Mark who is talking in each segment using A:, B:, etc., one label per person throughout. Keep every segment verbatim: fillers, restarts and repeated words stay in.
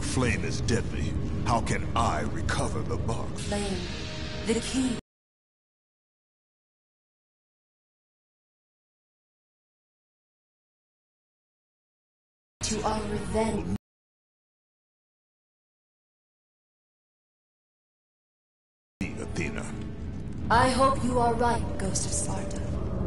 A: flame is deadly. How can I recover the box?
B: Flame. The key. To our revenge.
A: Athena.
B: I hope you are right, Ghost of Sparta.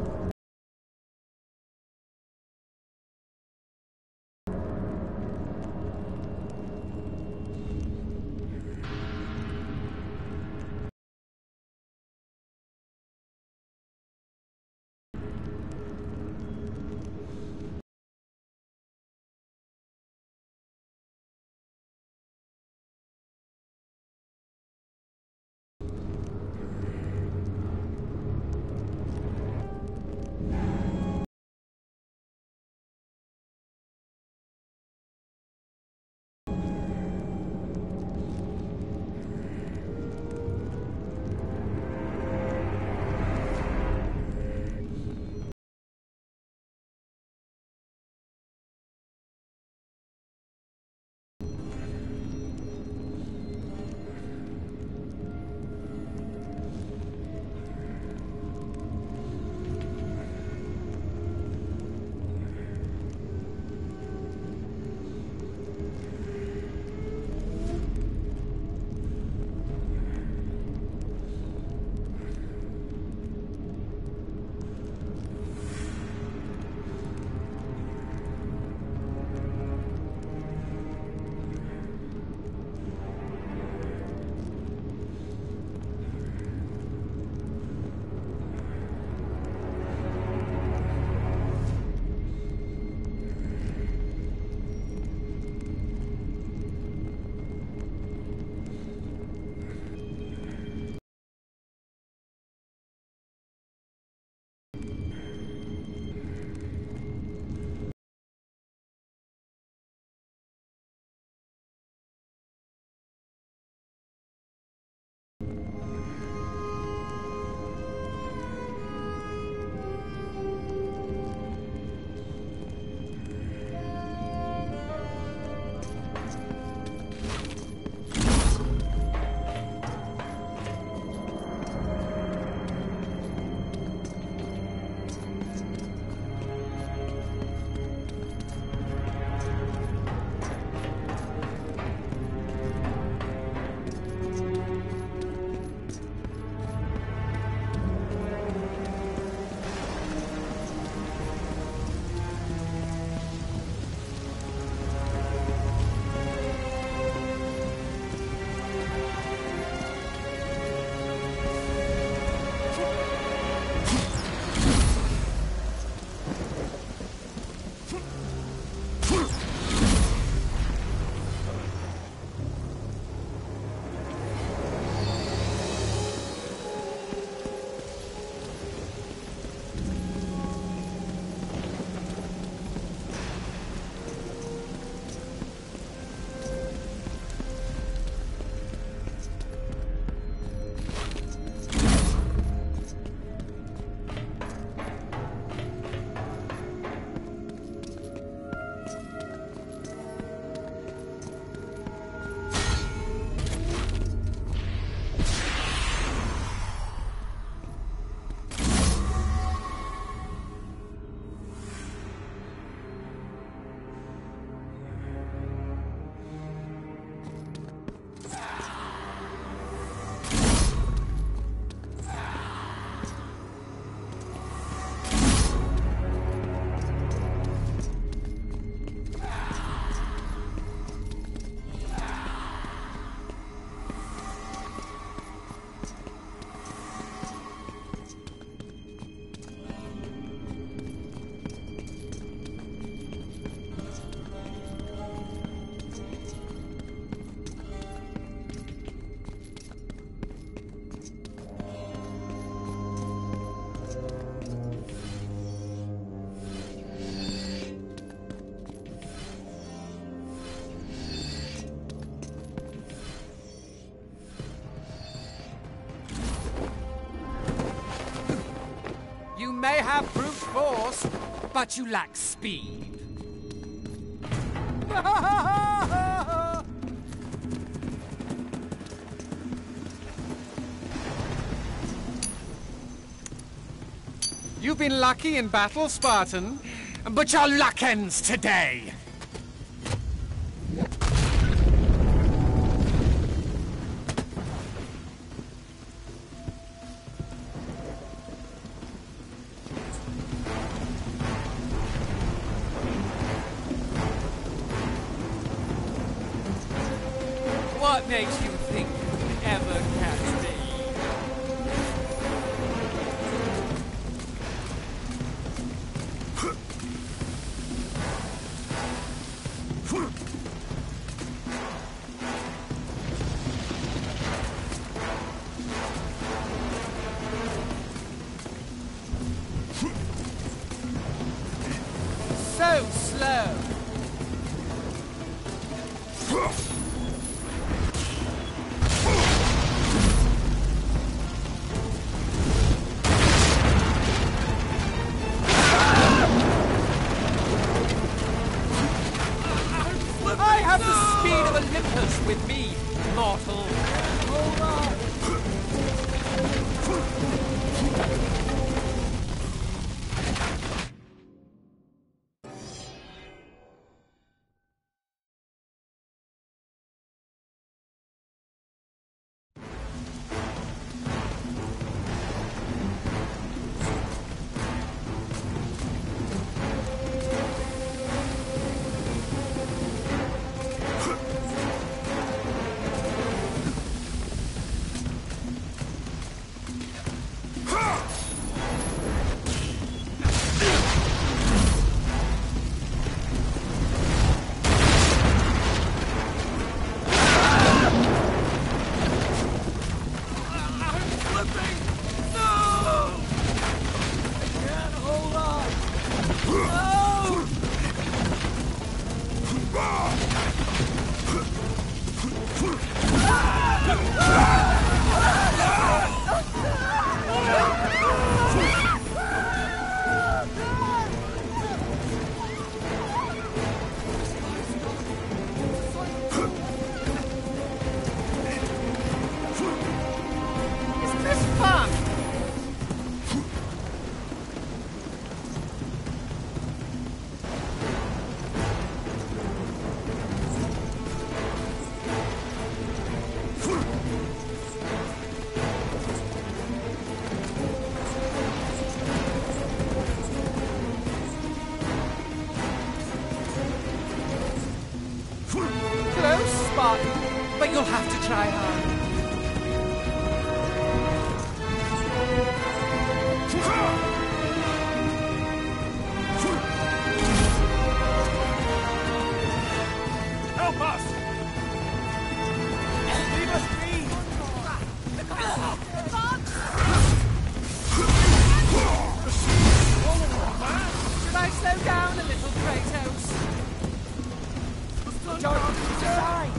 C: may have brute force, but you lack speed. You've been lucky in battle, Spartan, but your luck ends today.
D: What makes you think you can ever catch me?
C: So slow.
D: I have the speed of Olympus with me, mortal. Hold on.
C: But you'll have to try hard.
D: Help us! Leave us be!
C: Should I slow down a little, Kratos?
D: Don't die!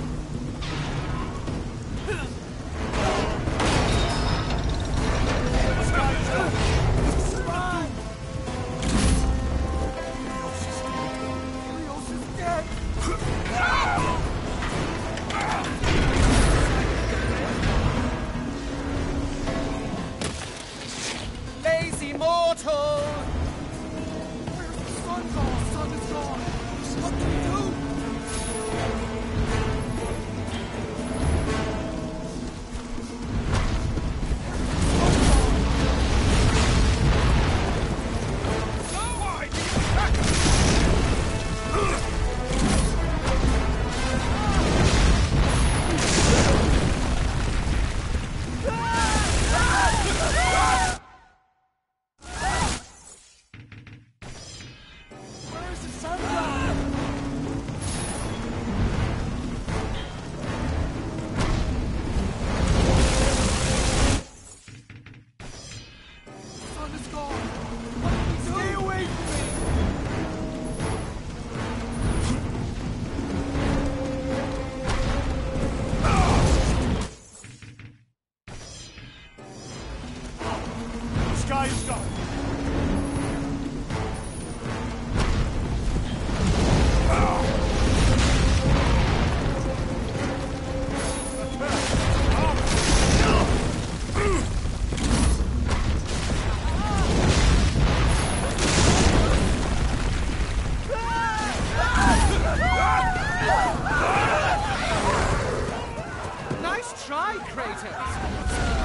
C: Lazy mortal!
D: Where's the sun gone? The sun is gone! What do we do? try, Kratos!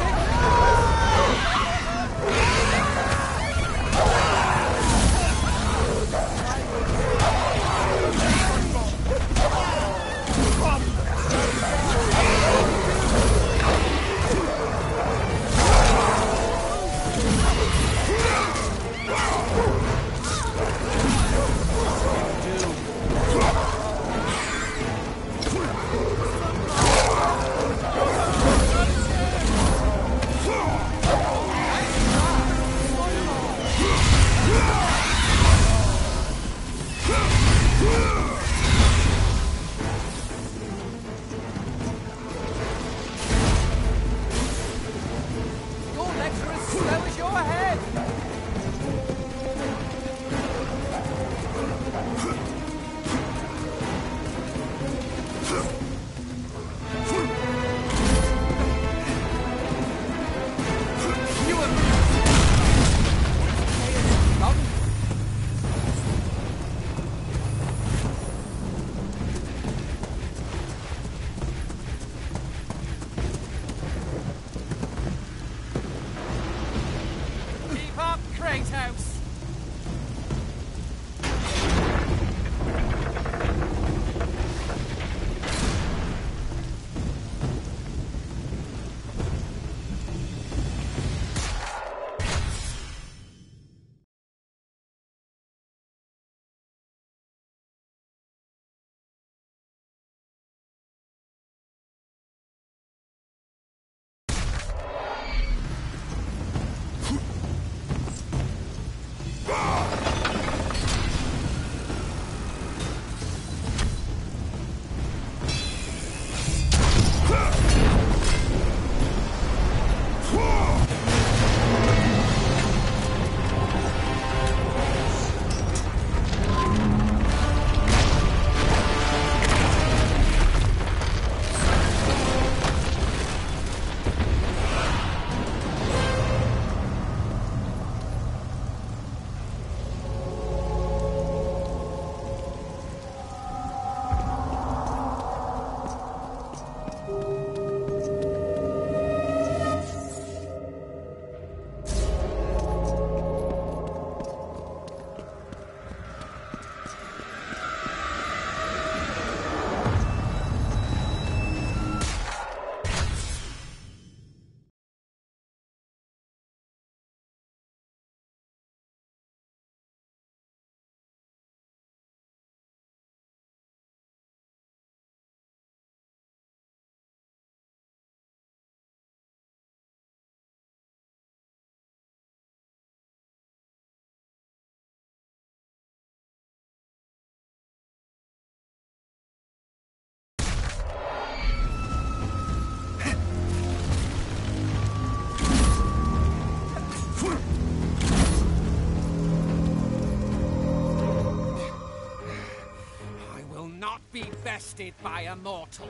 D: Be bested by a mortal.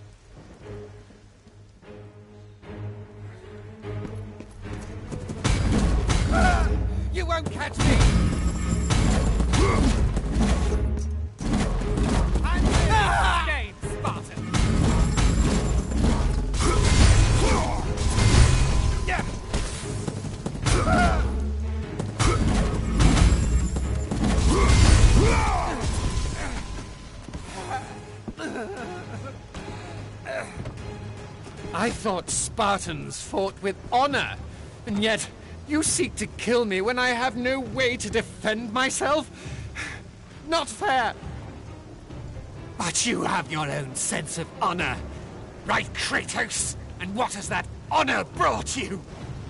D: Ah, you won't catch me! I'm ah! Game, Spartan! Yeah. I thought Spartans fought with honor, and yet you seek to kill me when I have no way to defend myself? Not fair. But you have your own sense of honor, right, Kratos? And what has that honor brought you?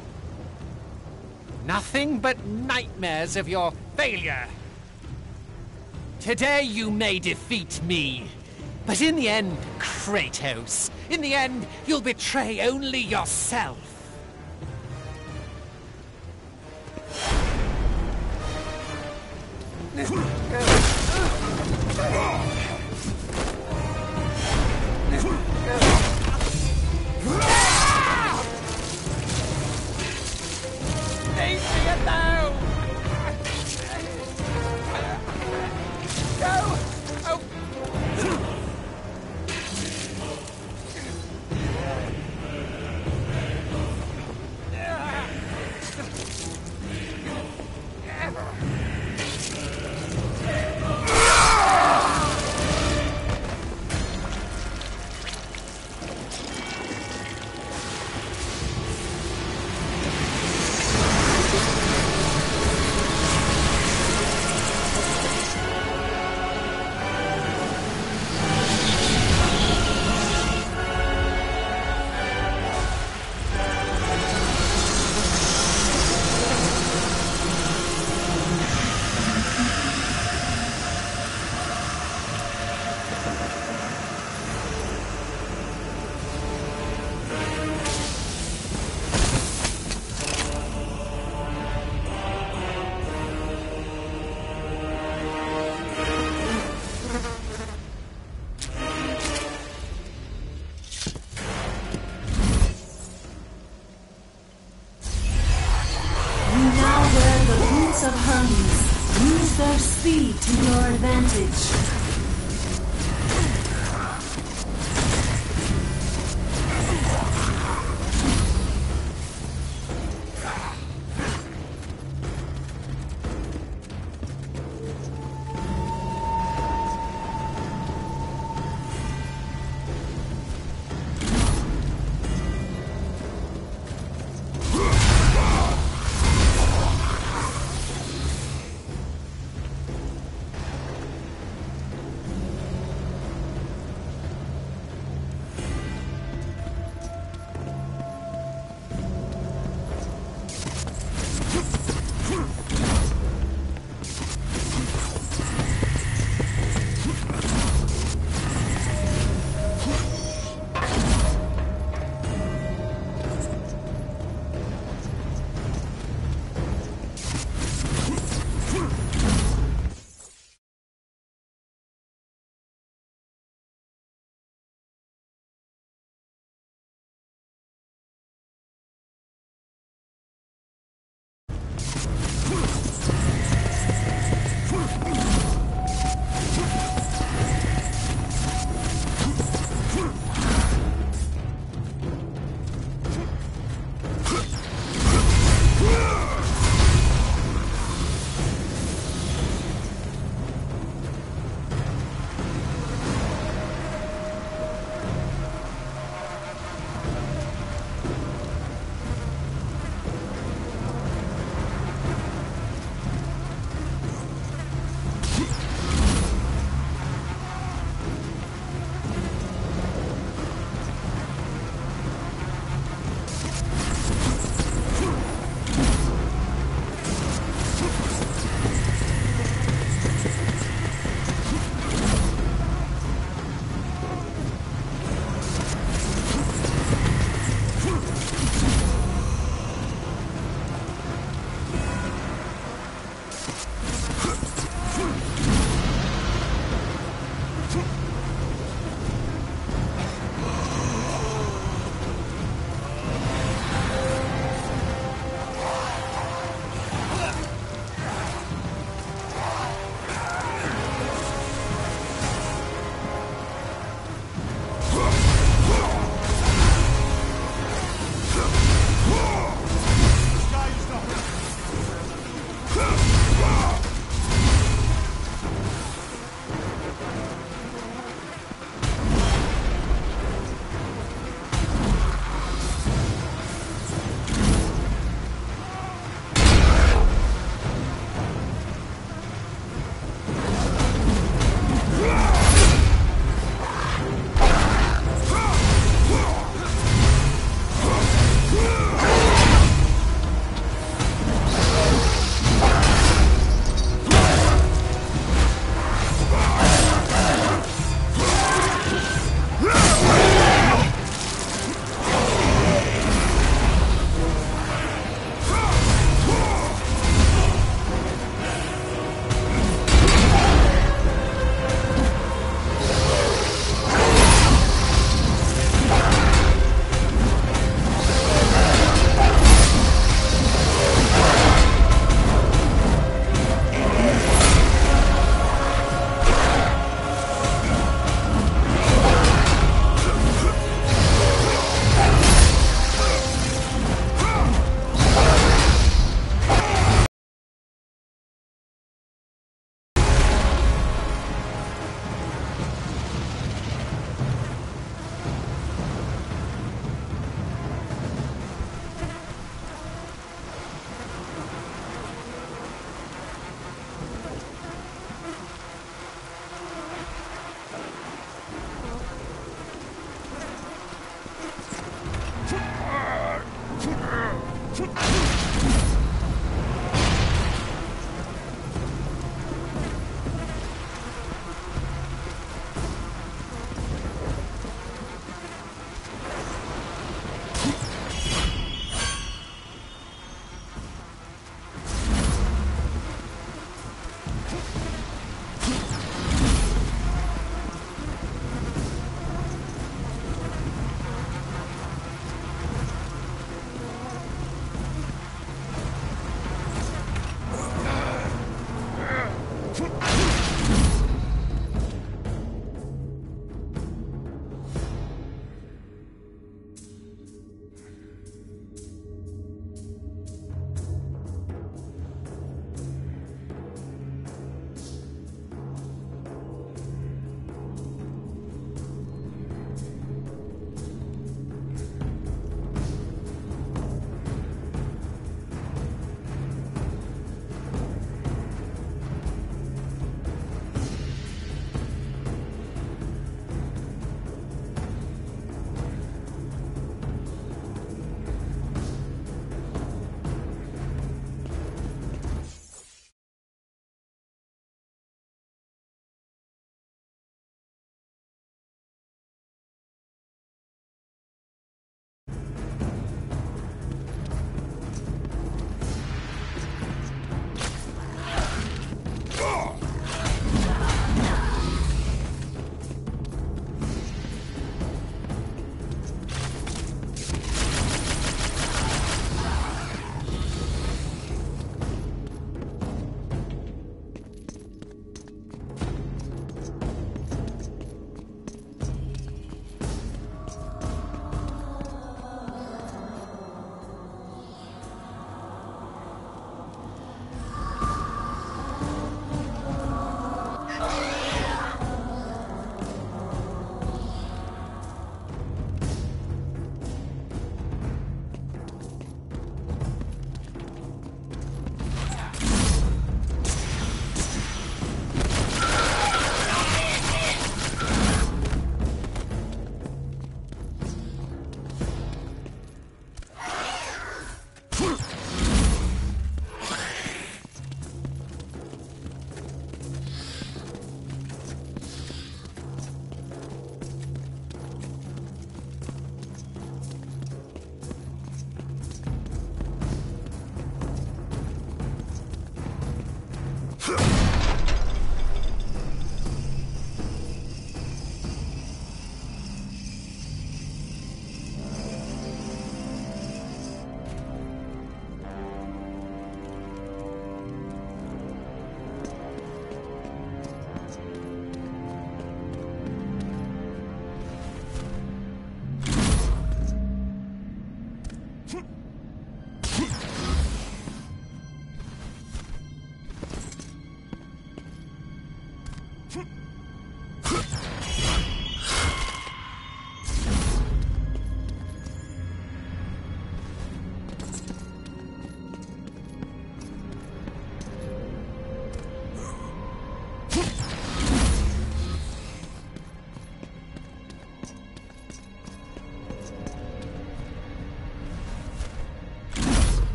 D: Nothing but nightmares of your failure. Today you may defeat me, but in the end, Kratos, in the end, you'll betray only yourself. Leave me alone! Go! Oh!
B: our advantage.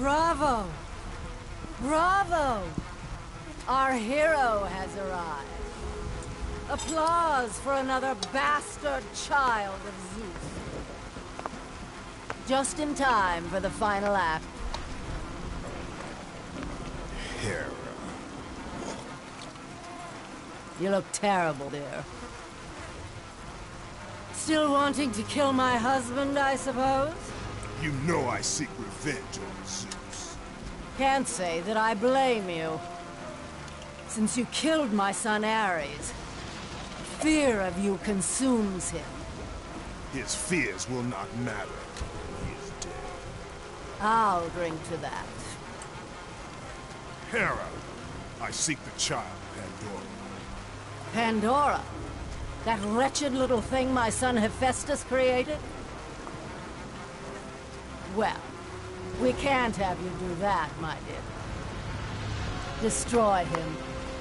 E: Bravo! Bravo! Our hero has arrived. Applause for another bastard child of Zeus. Just in time for the final act.
A: Hera.
E: You look terrible, dear. Still wanting to kill my husband, I suppose?
A: You know I seek revenge on Zeus.
E: Can't say that I blame you. Since you killed my son Ares, fear of you consumes him.
A: His fears will not matter. He is dead.
E: I'll drink to that.
A: Hera, I seek the child, Pandora.
E: Pandora? That wretched little thing my son Hephaestus created? Well, we can't have you do that, my dear. Destroy him.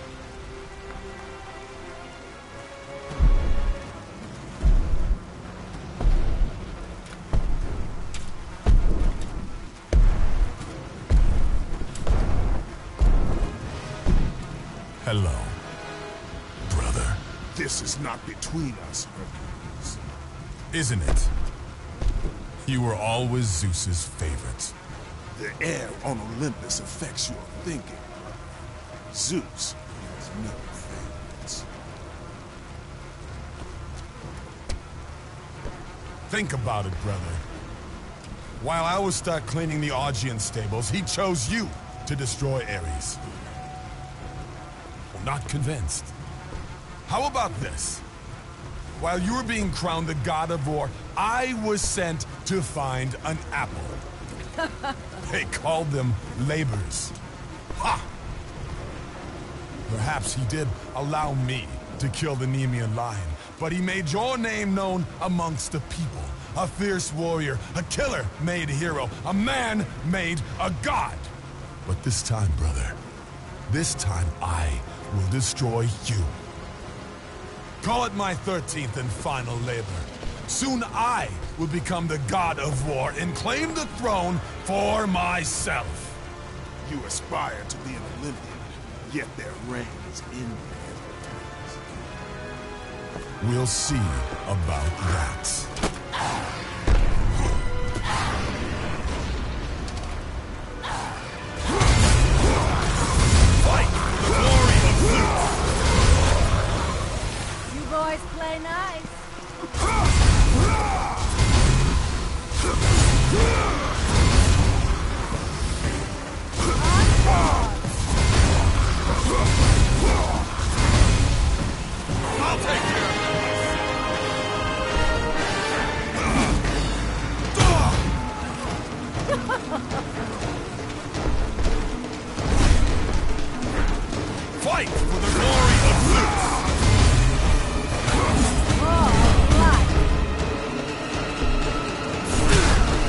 F: Hello, brother.
A: This is not between us, Hercules.
F: Isn't it? You were always Zeus's favorite.
A: The air on Olympus affects your thinking. Zeus has no favorites.
F: Think about it, brother. While I was stuck cleaning the Augean stables, he chose you to destroy Ares. Well, not convinced. How about this? While you were being crowned the god of war, I was sent to find an apple. They called them labors. Ha! Perhaps he did allow me to kill the Nemean lion, but he made your name known amongst the people. A fierce warrior, a killer made hero, a man made a god. But this time, brother, this time I will destroy you. Call it my thirteenth and final labor. Soon I will become the god of war and claim the throne for myself.
A: You aspire to be an Olympian, yet there reigns inheritance.
F: We'll see about that. Fight for the glory of Zeus!
E: You boys play nice.
F: I'll take care of Fight for the glory of Zeus!
E: Oh, right.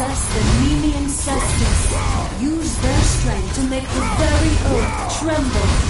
B: possess the Nemean Cestus, use their strength to make the very earth tremble.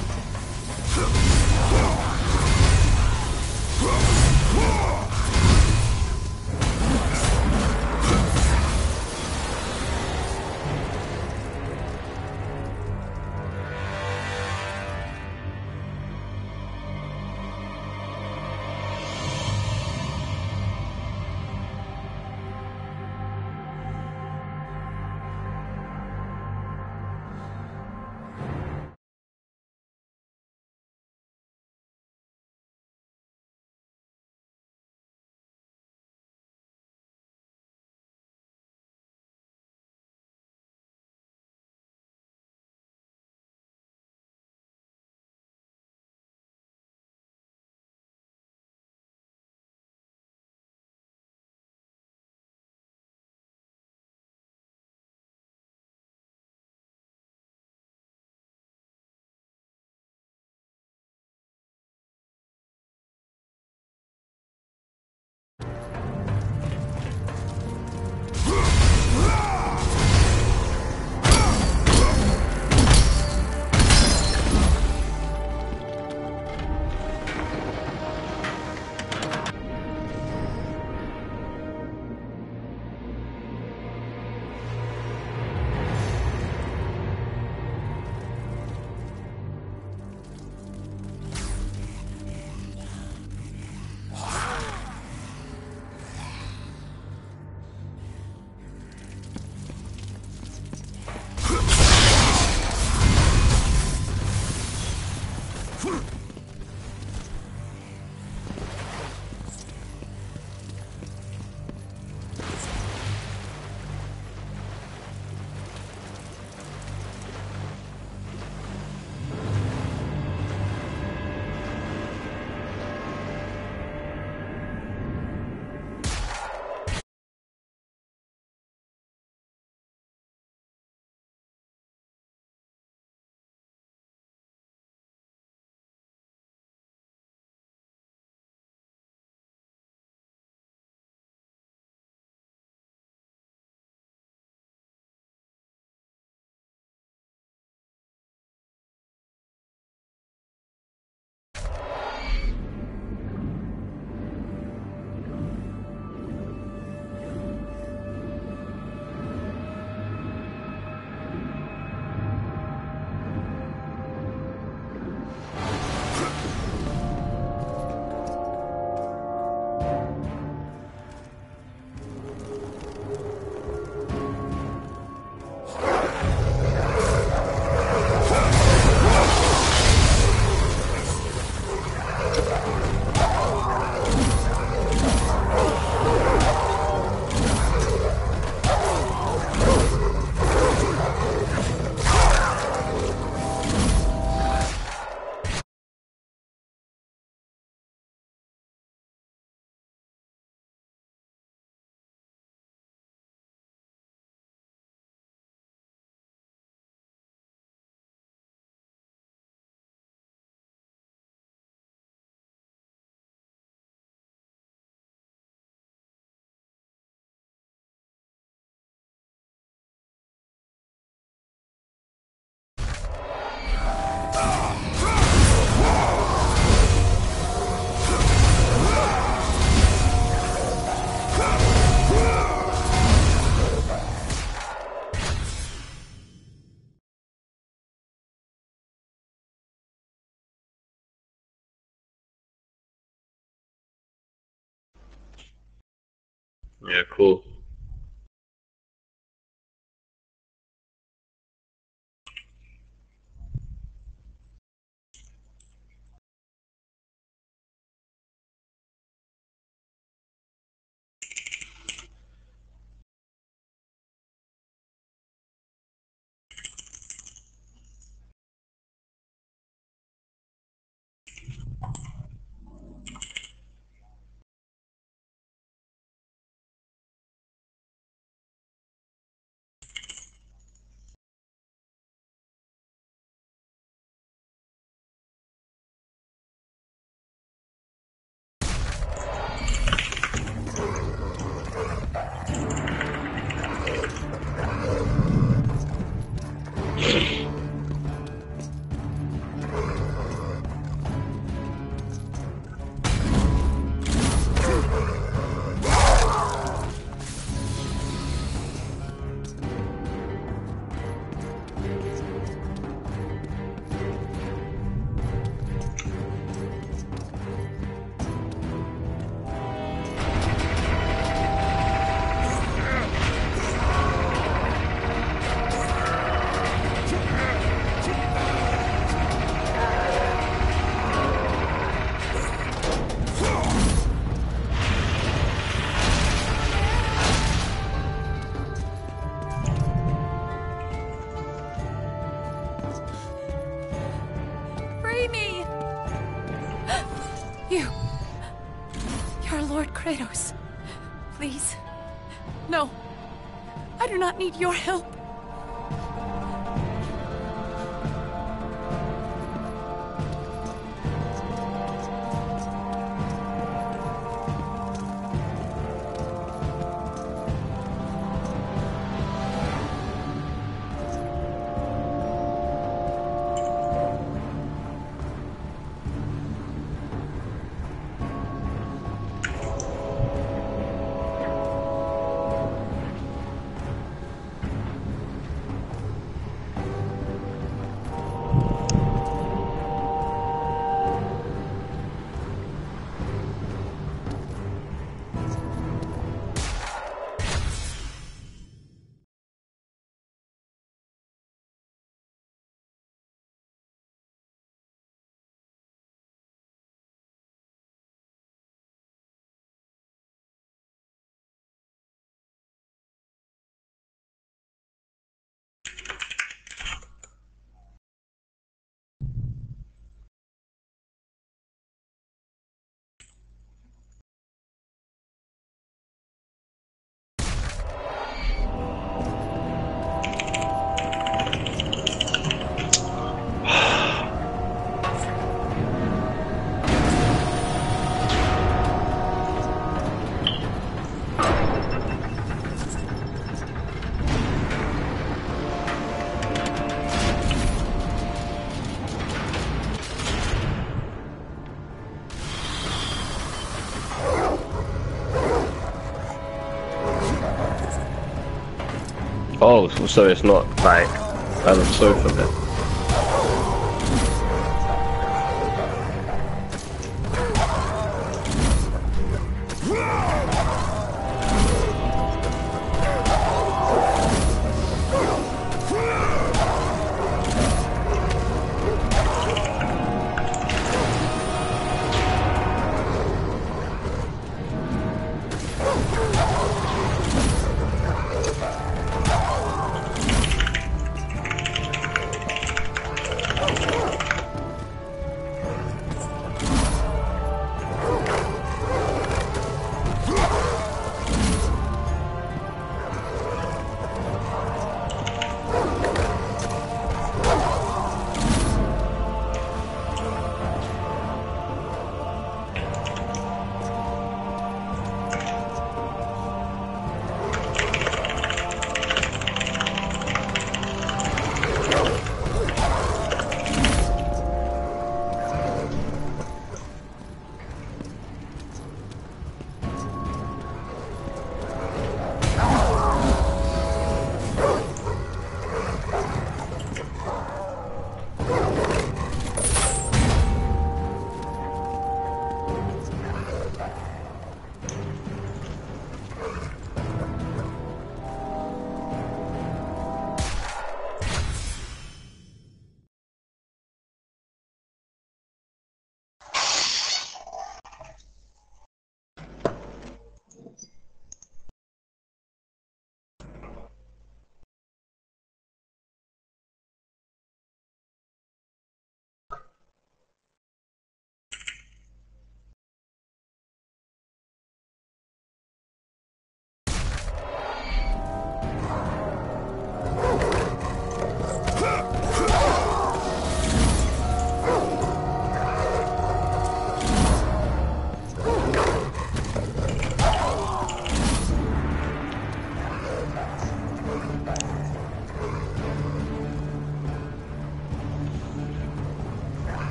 G: Yeah, cool.
H: You... You're Lord Kratos. Please. No. I do not need your help.
I: Oh, so it's not like by the sofa then.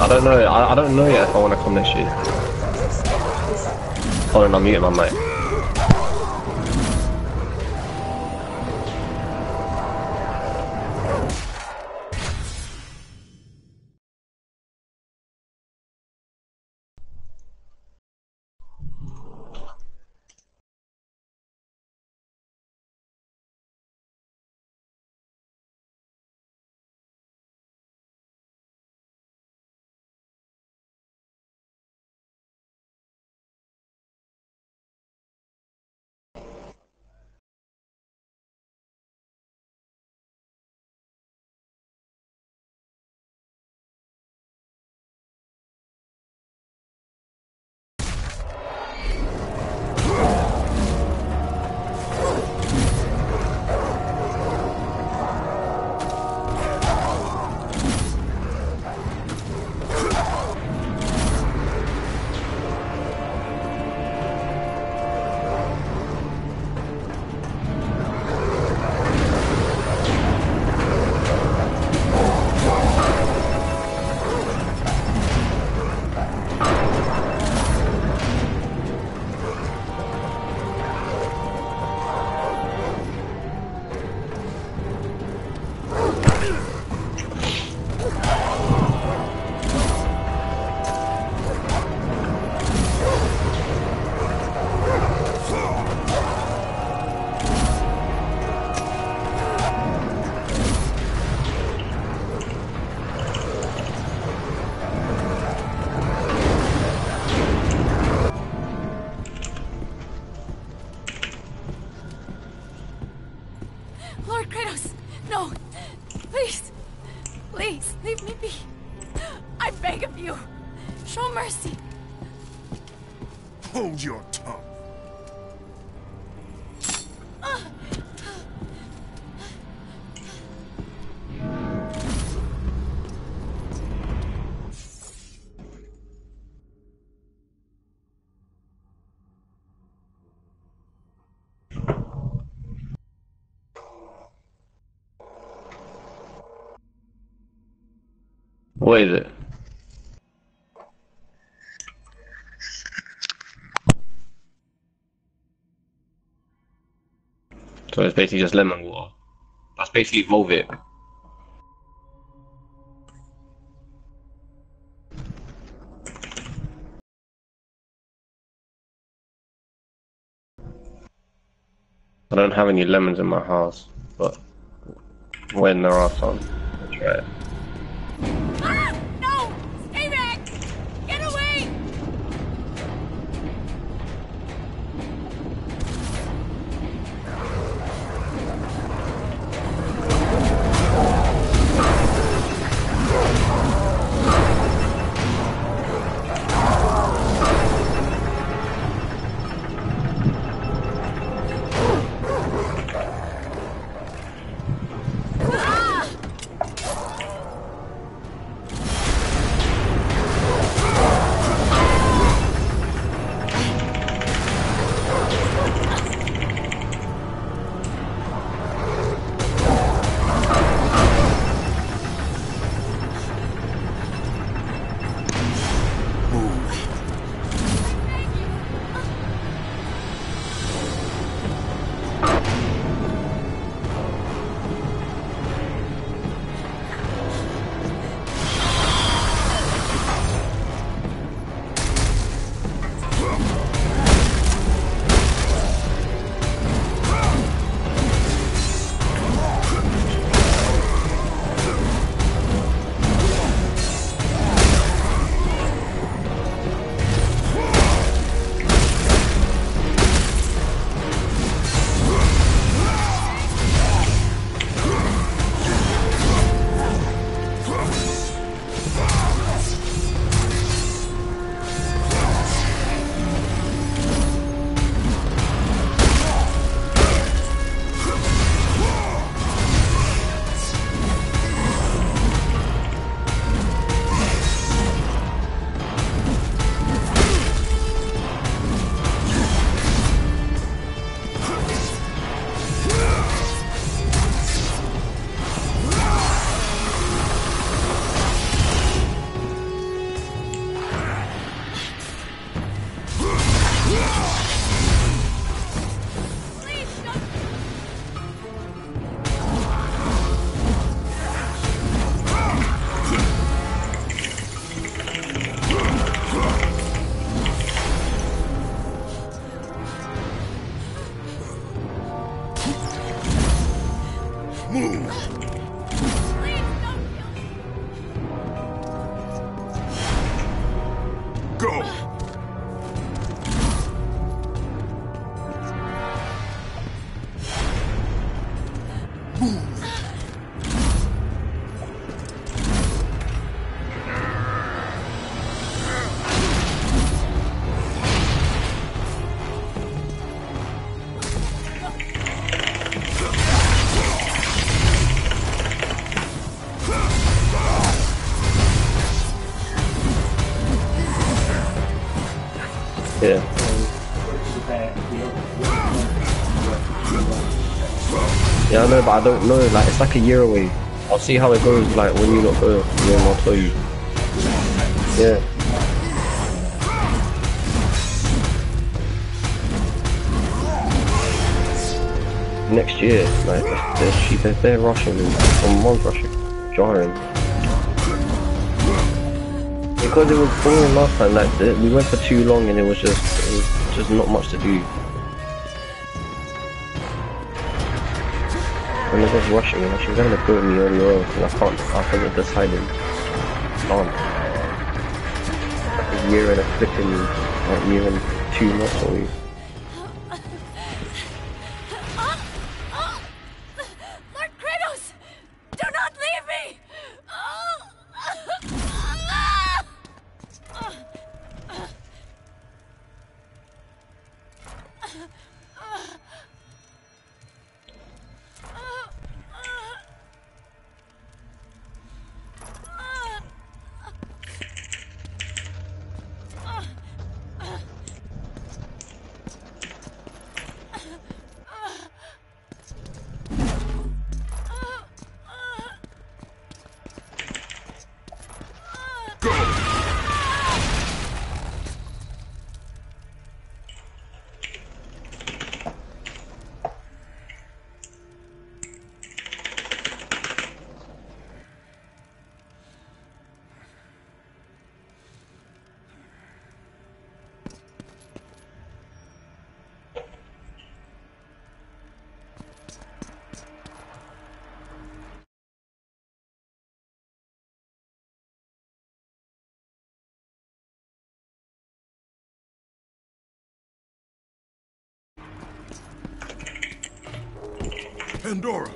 I: don't know. I, I don't know yet if I want to come next year. Hold on, I'm muting my mic.
H: Lord Kratos, no! Please! Please, leave me be! I beg of you! Show mercy!
A: Hold your tongue.
I: What is it? So it's basically just lemon water. That's basically Volvic. I don't have any lemons in my house, but when there are some, I'll try it.
H: Ah! No! Stay back! Get away! Ah!
A: Move!
H: Please don't kill me!
A: Go!
I: Yeah. Yeah, I know, but I don't know. Like, it's like a year away. I'll see how it goes. Like when you not go, then I'll tell you. Yeah. Next year, like they're, they're, they're rushing, and someone's rushing, jarring. Because it was boring last time. Like the, we went for too long, and it was just, it was just not much to do. And they're just rushing, and she's gonna put me on your own, and I can't. I haven't decided. Can't. Like a year and a flipping, like even two months away.
H: Lord Kratos! Do not leave me!
A: Pandora!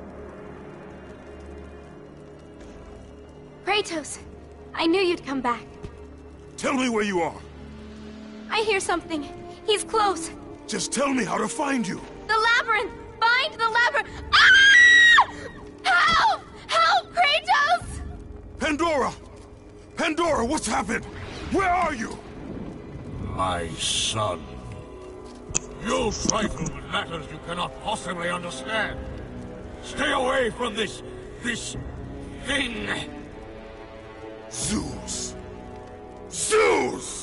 H: Kratos! I knew you'd come back.
A: Tell me where you are.
H: I hear something. He's close.
A: Just tell me how to find you.
H: The labyrinth! Find the labyrinth! Ah! Help! Help, Kratos!
A: Pandora! Pandora, what's happened? Where are you?
J: My son. You trifle with matters you cannot possibly understand. Stay away from this... this... thing.
A: Zeus! Zeus!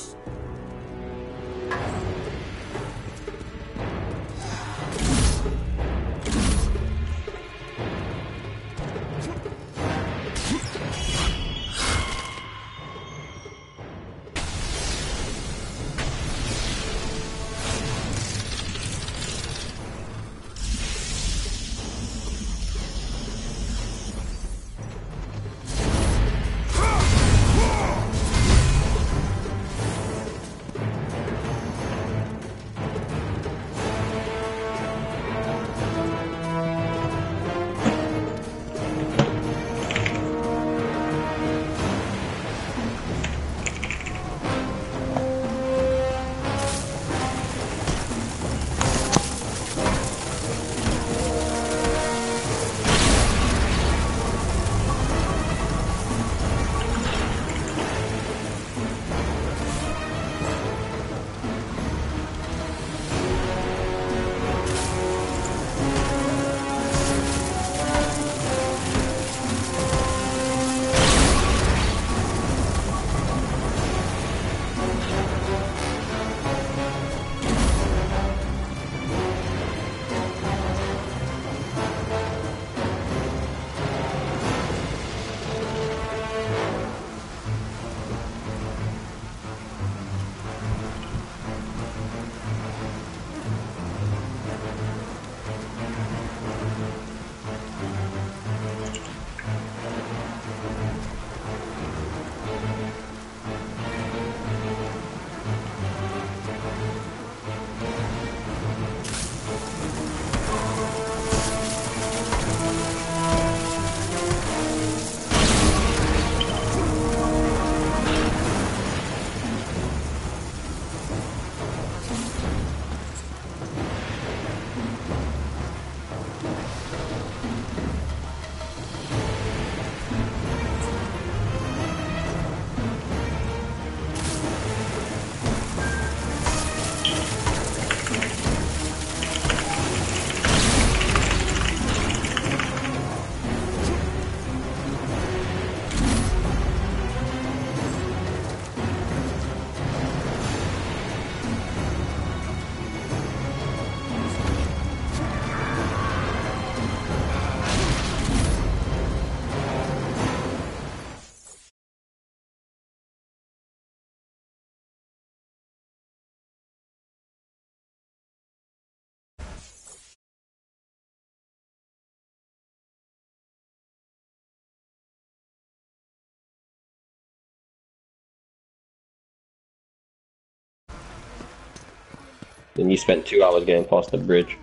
I: Then you spent two hours getting past the bridge.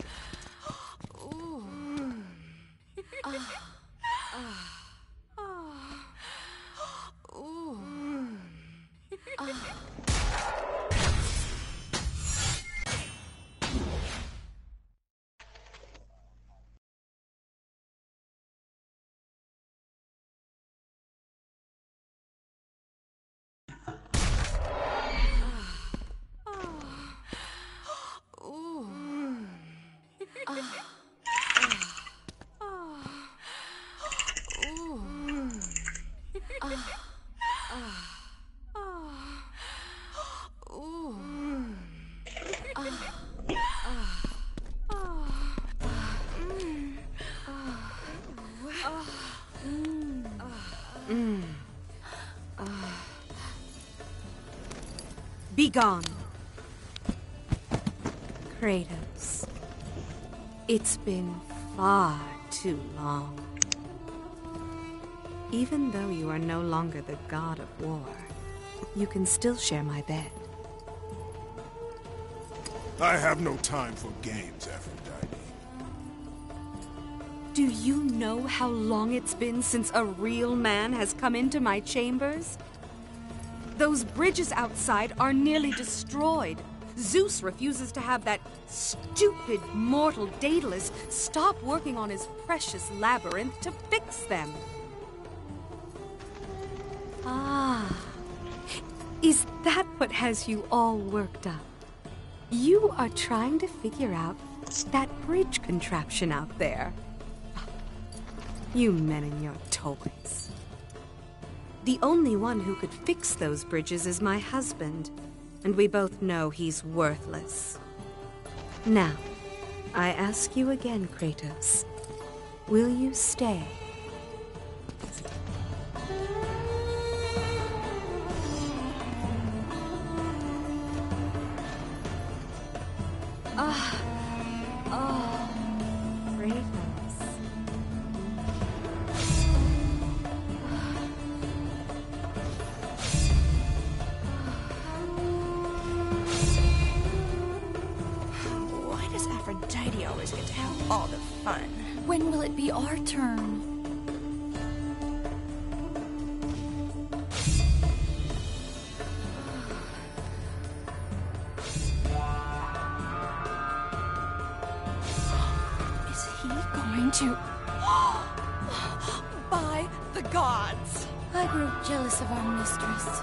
K: Be gone. Kratos. It's been far too long. Even though you are no longer the god of war, you can still share my bed.
A: I have no time for games, Aphrodite.
K: Do you know how long it's been since a real man has come into my chambers? Those bridges outside are nearly destroyed. Zeus refuses to have that stupid mortal Daedalus stop working on his precious labyrinth to fix them. Ah, is that what has you all worked up? You are trying to figure out that bridge contraption out there. You men and your toys. The only one who could fix those bridges is my husband, and we both know he's worthless. Now, I ask you again, Kratos. Will you stay? Ah, oh, Kratos.
H: Why does Aphrodite always get to have all the fun? When will it be our turn? To by the gods. I grew jealous of our mistress.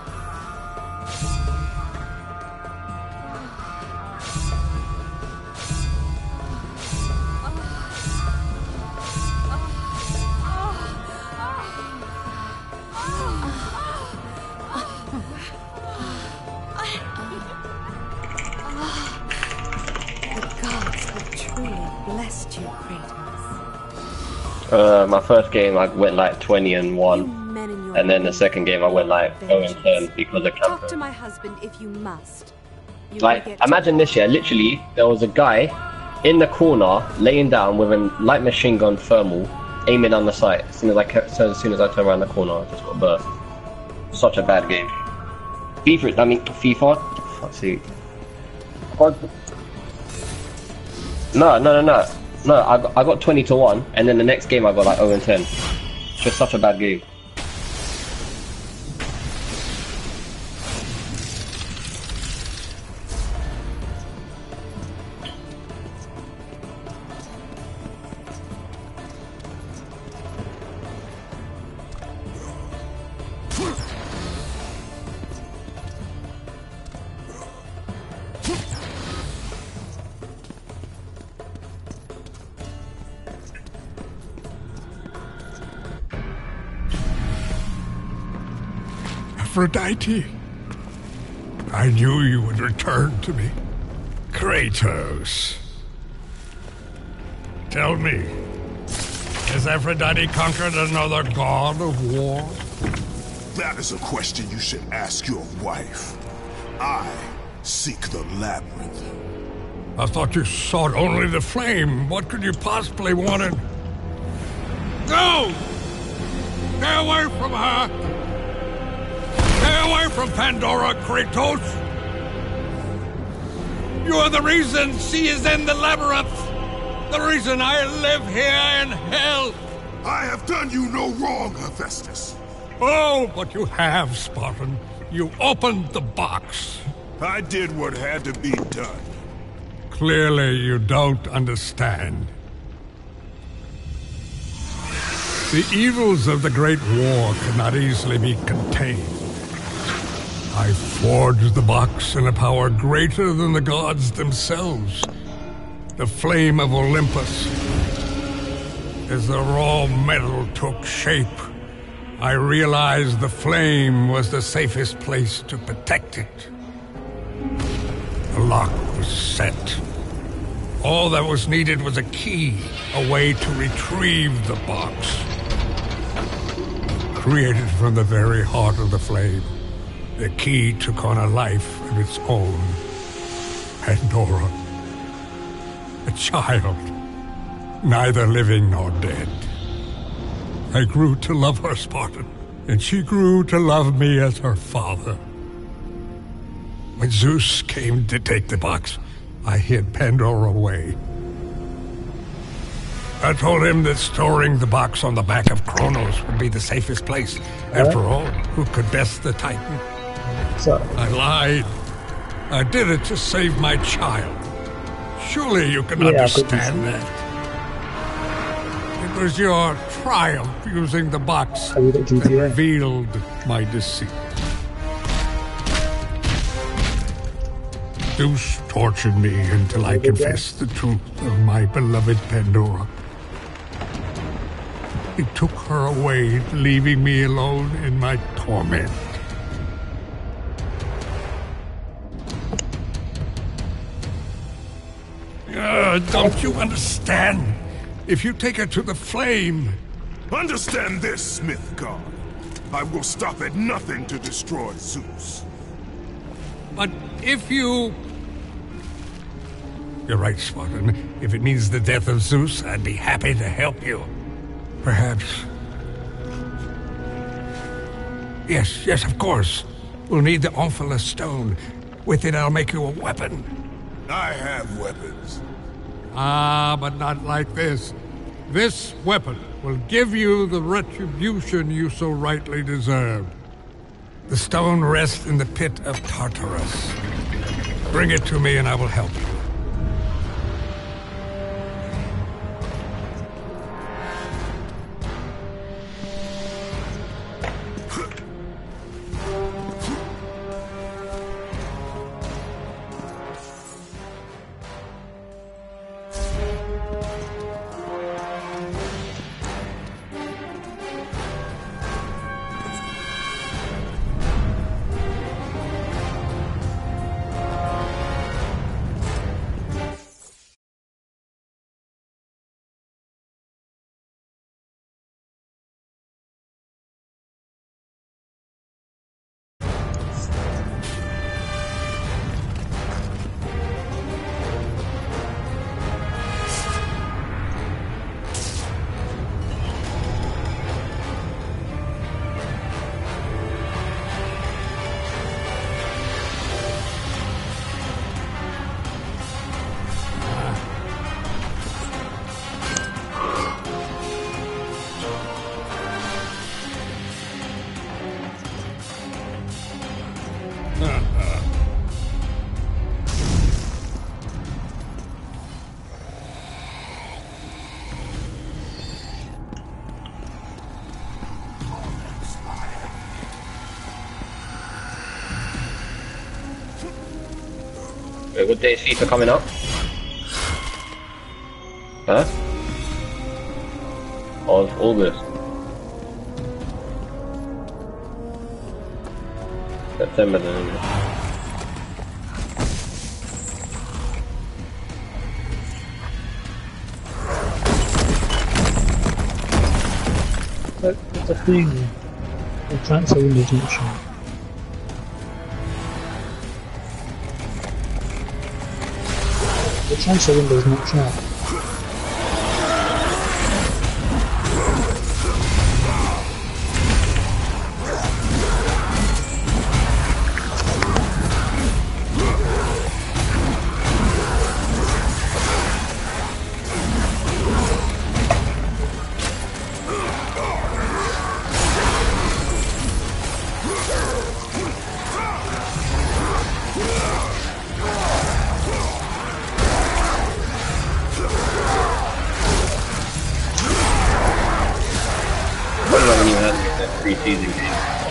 K: The gods have truly blessed you, Kratos.
I: Uh, my first game I went like twenty and one, and then the second game I went like zero and ten because of camper.
K: Talk to my husband if you must. You
I: Like, imagine this, yeah, literally, there was a guy in the corner laying down with a light machine gun thermal, aiming on the sight. As soon as I kept, so as soon as I turned around the corner, I just got burst. Such a bad game. FIFA, I mean FIFA. Fuck's sake. No, no, no, no. No, I got, I got twenty to one, and then the next game I got like zero and ten. It's just such a bad game.
J: Aphrodite, I knew you would return to me. Kratos. Tell me, has Aphrodite conquered another god of war?
A: That is a question you should ask your wife. I seek the labyrinth.
J: I thought you sought only the flame. What could you possibly want in... Go! Stay away from her! Stay away from Pandora, Kratos! You are the reason she is in the labyrinth. The reason I live here in hell.
A: I have done you no wrong, Hephaestus.
J: Oh, but you have, Spartan. You opened the box.
A: I did what had to be done.
J: Clearly, you don't understand. The evils of the Great War cannot easily be contained. I forged the box in a power greater than the gods themselves. The flame of Olympus. As the raw metal took shape, I realized the flame was the safest place to protect it. The lock was set. All that was needed was a key, a way to retrieve the box. Created from the very heart of the flame, the key took on a life of its own. Pandora. A child, neither living nor dead. I grew to love her, Spartan, and she grew to love me as her father. When Zeus came to take the box, I hid Pandora away. I told him that storing the box on the back of Kronos would be the safest place. After all, who could best the Titan?
L: So.
J: I lied. I did it to save my child. Surely you can
L: Yeah,
J: understand that. It was your triumph using the box
L: Have you got G
J: that
L: T A?
J: revealed my deceit. Zeus tortured me until I confessed the truth of my beloved Pandora. He took her away, leaving me alone in my torment. Uh, don't you understand? If you take her to the flame...
A: Understand this, Smith God. I will stop at nothing to destroy Zeus.
J: But if you... You're right, Spartan. If it means the death of Zeus, I'd be happy to help you. Perhaps... Yes, yes, of course. We'll need the Omphalos stone. With it, I'll make you a weapon.
A: I have weapons.
J: Ah, but not like this. This weapon will give you the retribution you so rightly deserve. The stone rests in the pit of Tartarus. Bring it to me and I will help you.
I: Wait, what day is FIFA coming up? Huh? Oh, it's August. September then.
L: But the thing, the transfer window's not shut. The transfer window's not shut.
I: pre-season game.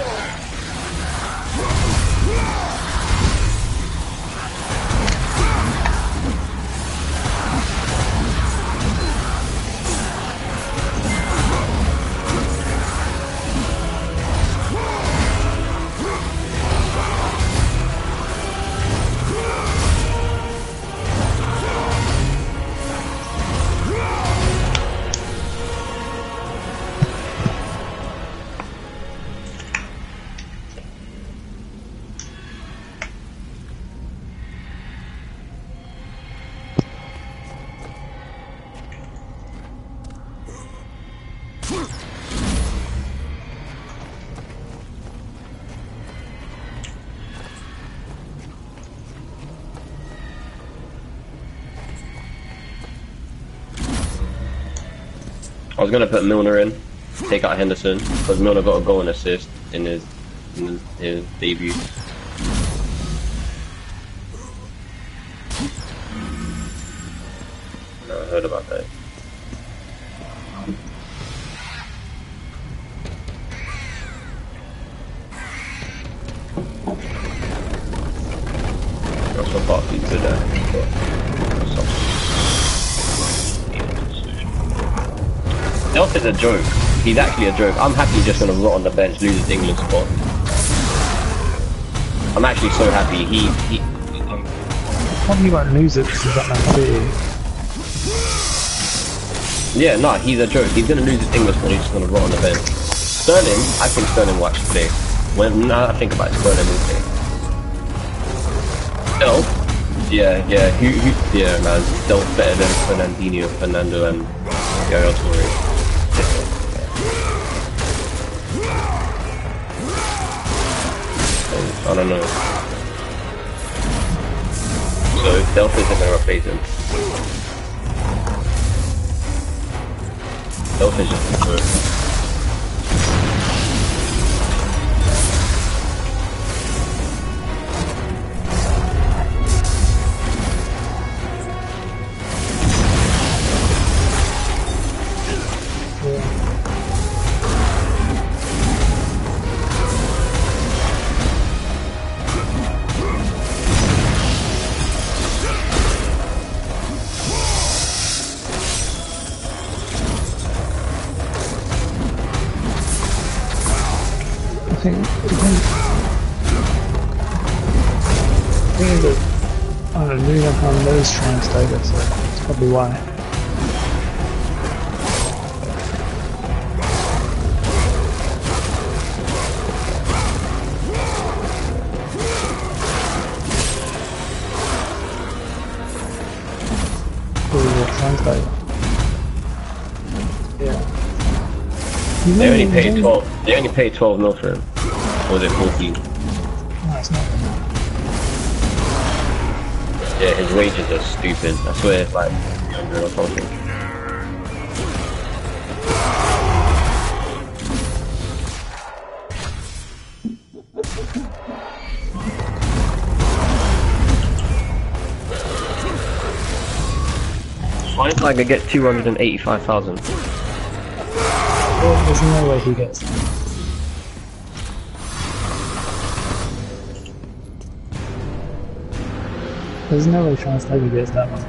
I: I was gonna put Milner in, take out Henderson, because Milner got a goal and assist in his in his, his debut. No, I heard about that. That's what Barkley's good at. Delph is a joke. He's actually a joke. I'm happy he's just gonna rot on the bench, lose his England spot. I'm actually so happy. He he. Um,
L: Probably won't lose it because he's at Man City.
I: Yeah, no, he's a joke. He's gonna lose his England spot. He's just gonna rot on the bench. Sterling, I think Sterling will actually play. When now I think about it, Sterling will play. Delph, yeah, yeah, who, who, yeah, man, Delph better than Fernandinho, Fernando, and Yaya Toure. I don't know. So Delph isn't gonna replace him. Delph is just a joke.
L: I think, I think that, I don't know, Nuno can't lose trying to stay there, so that's probably why. Translate. Yeah.
I: They only paid twelve. They only paid twelve mil for him. Or was it fourteen?
L: No, it's not.
I: Yeah, his wages are stupid. I swear it's like three hundred or something. Why did I get two hundred and eighty-five thousand?
L: Well, there's no way he gets that. There's no way Translator gets that much.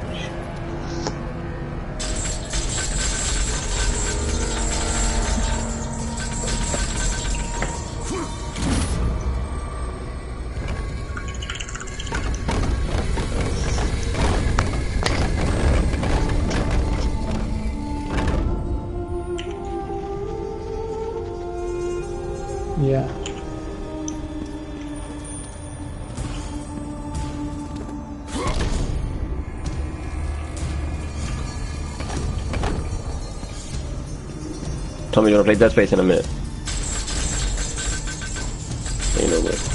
L: Yeah.
I: Tommy, you wanna play Dead Space in a minute? You know this.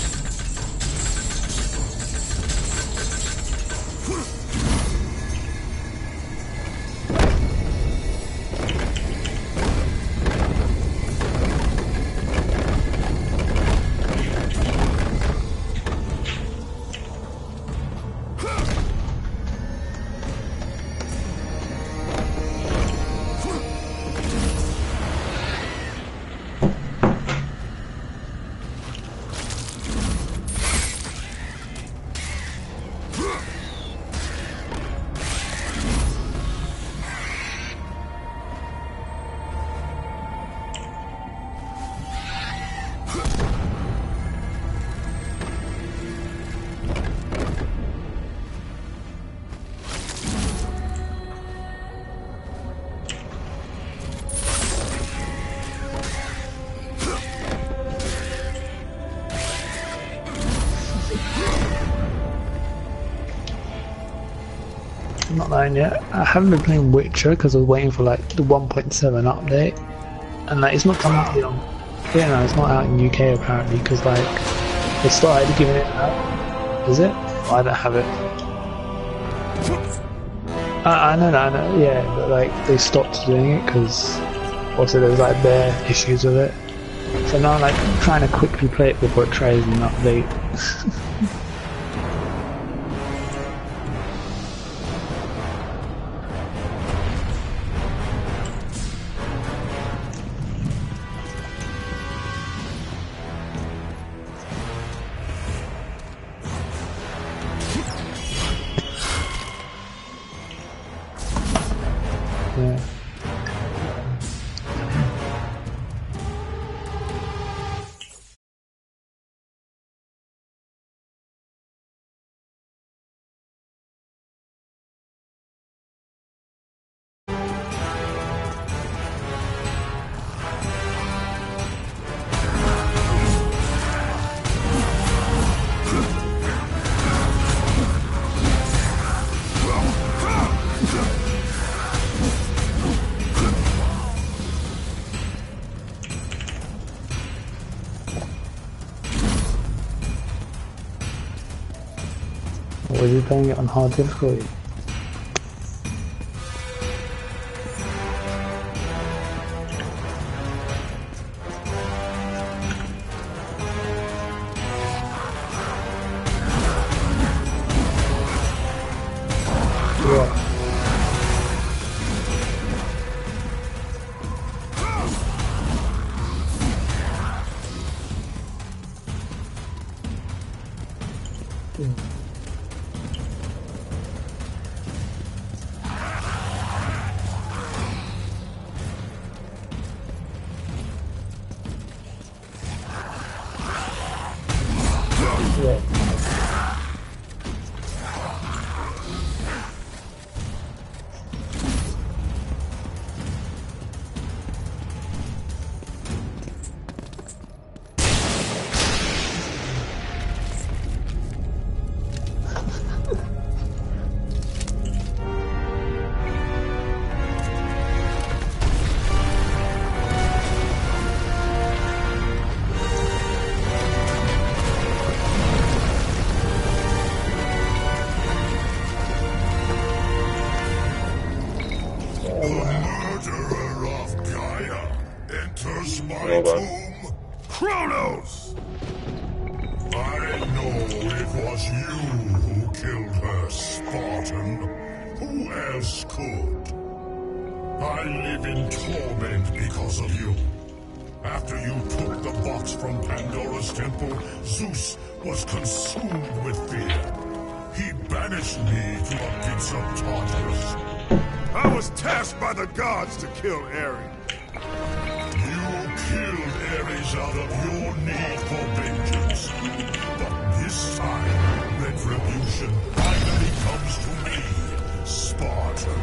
L: Not that yet. I haven't been playing Witcher because I was waiting for like the one point seven update, and like it's not coming out on. Yeah, no, it's not out in U K apparently because like they started giving it out. Is it? Oh, I don't have it. I, I know, I know. Yeah, but like they stopped doing it because also there was like their issues with it. So now I'm like trying to quickly play it before it tries an update. Yeah. Was he playing it on hard difficulty? Yeah.
F: my tomb, Kronos! I know it was you who killed her, Spartan. Who else could? I live in torment because of you. After you took the box from Pandora's temple, Zeus was consumed with fear. He banished me to the pits of Tartarus.
A: I was tasked by the gods to kill Ares.
F: You killed Ares out of your need for vengeance. But this time, retribution finally comes to me, Spartan.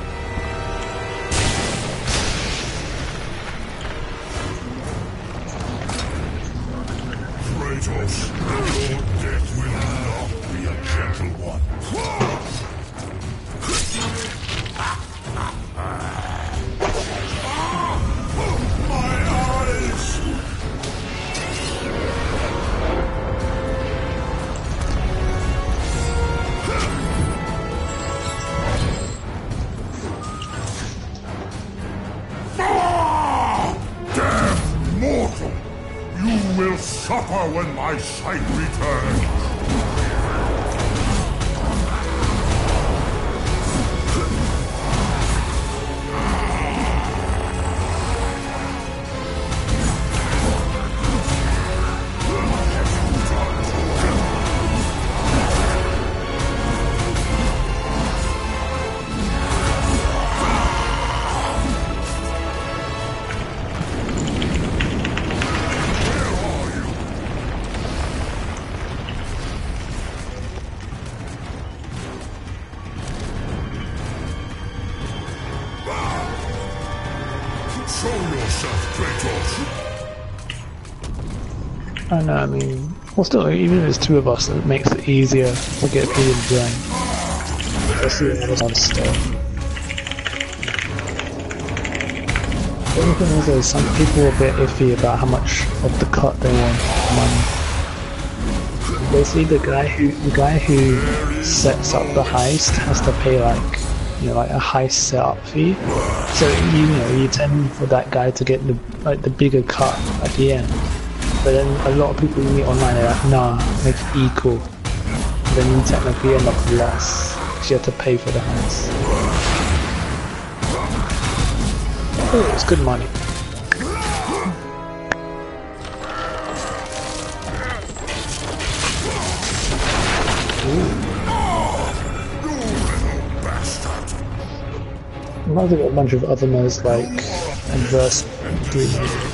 F: Kratos, your death will not be a gentle one. My eyes! Damn mortal! You will suffer when my sight returns.
L: I know, I mean, well still, even if it's two of us, it makes it easier to get people to join. especially when it was stuff. The only thing is, is some people are a bit iffy about how much of the cut they want money. Basically, the guy who the guy who sets up the heist has to pay like, you know, like a heist setup fee. So you know, you tend for that guy to get the like the bigger cut at the end. But then a lot of people you meet online are like, nah, make it equal. And then you technically end up with less because you have to pay for the heist. Oh, it's good money. I've got a bunch of other modes like Adverse three.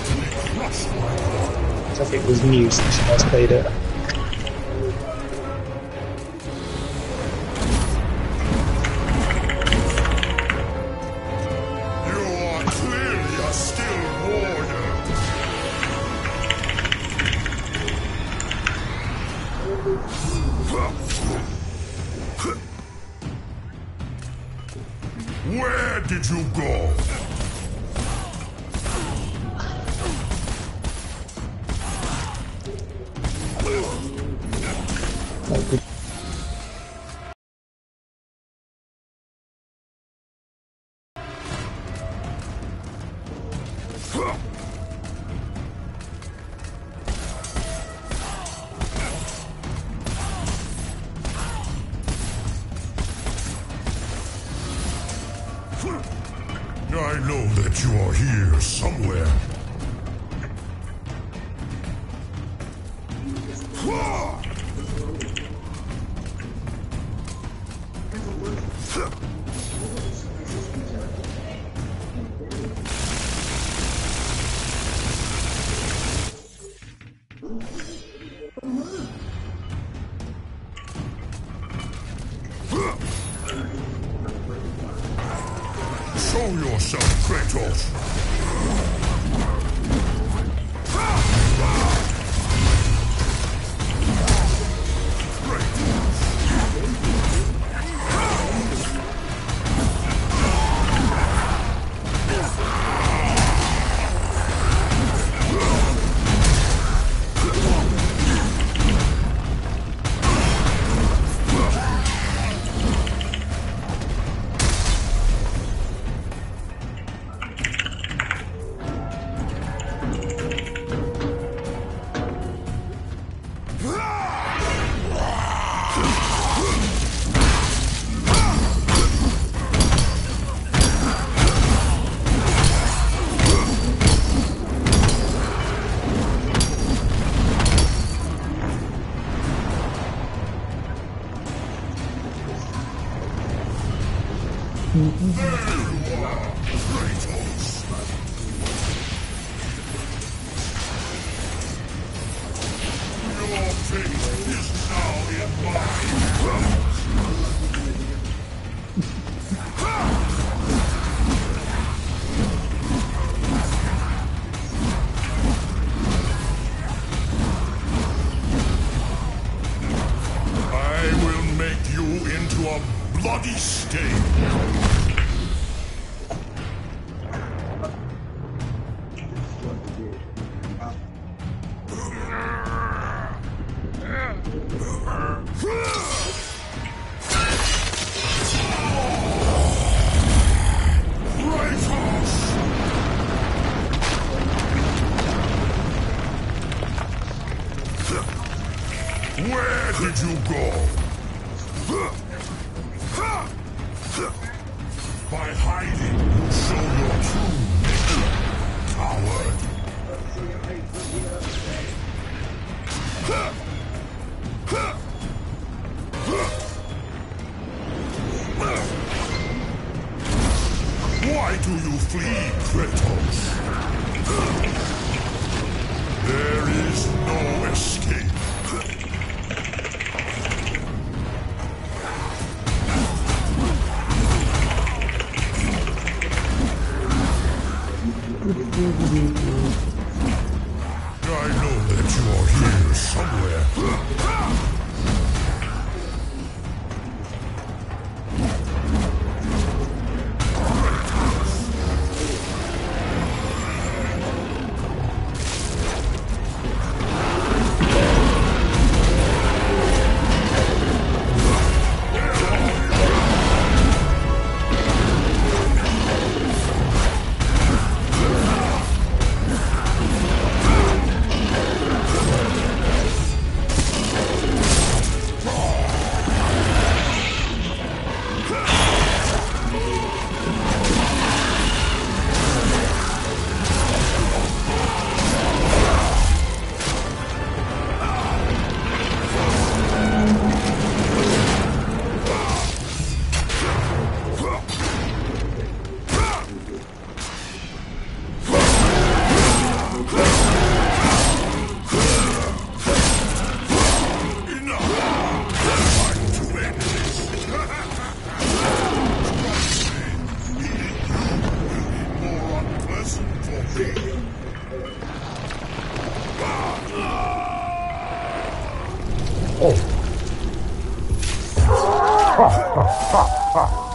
L: I think it was new since you guys played it.
F: You are clearly a skilled warrior. Where did you go? I know that you are here somewhere. Show yourself, Kratos! Bloody stain. Where did you go? By hiding, you show your true nature, coward. Why do you flee, Kratos? There is no escape. I know that you are here somewhere.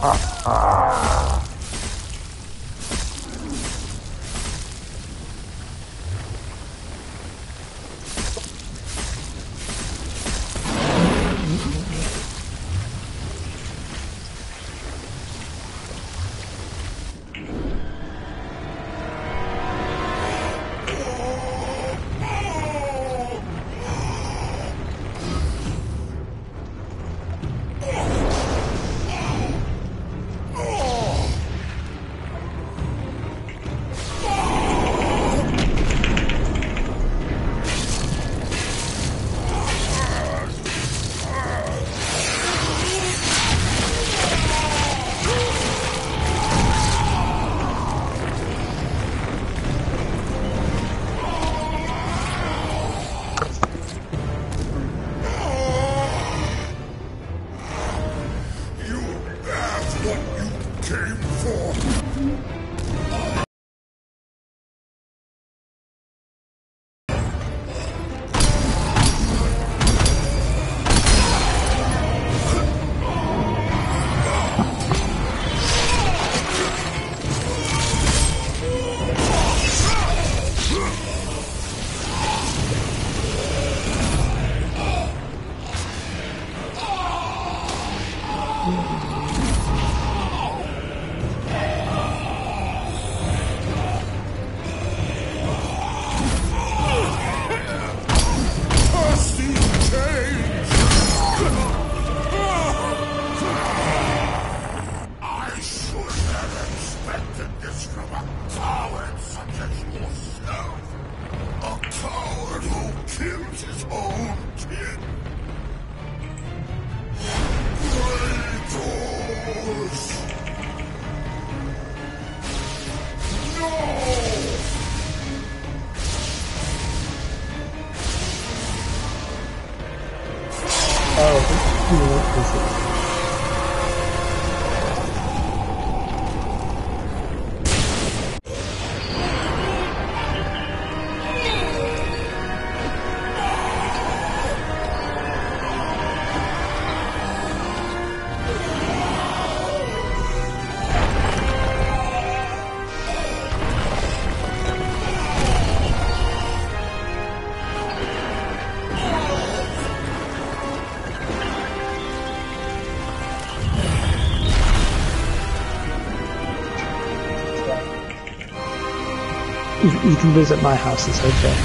L: You, you can visit my house, it's okay.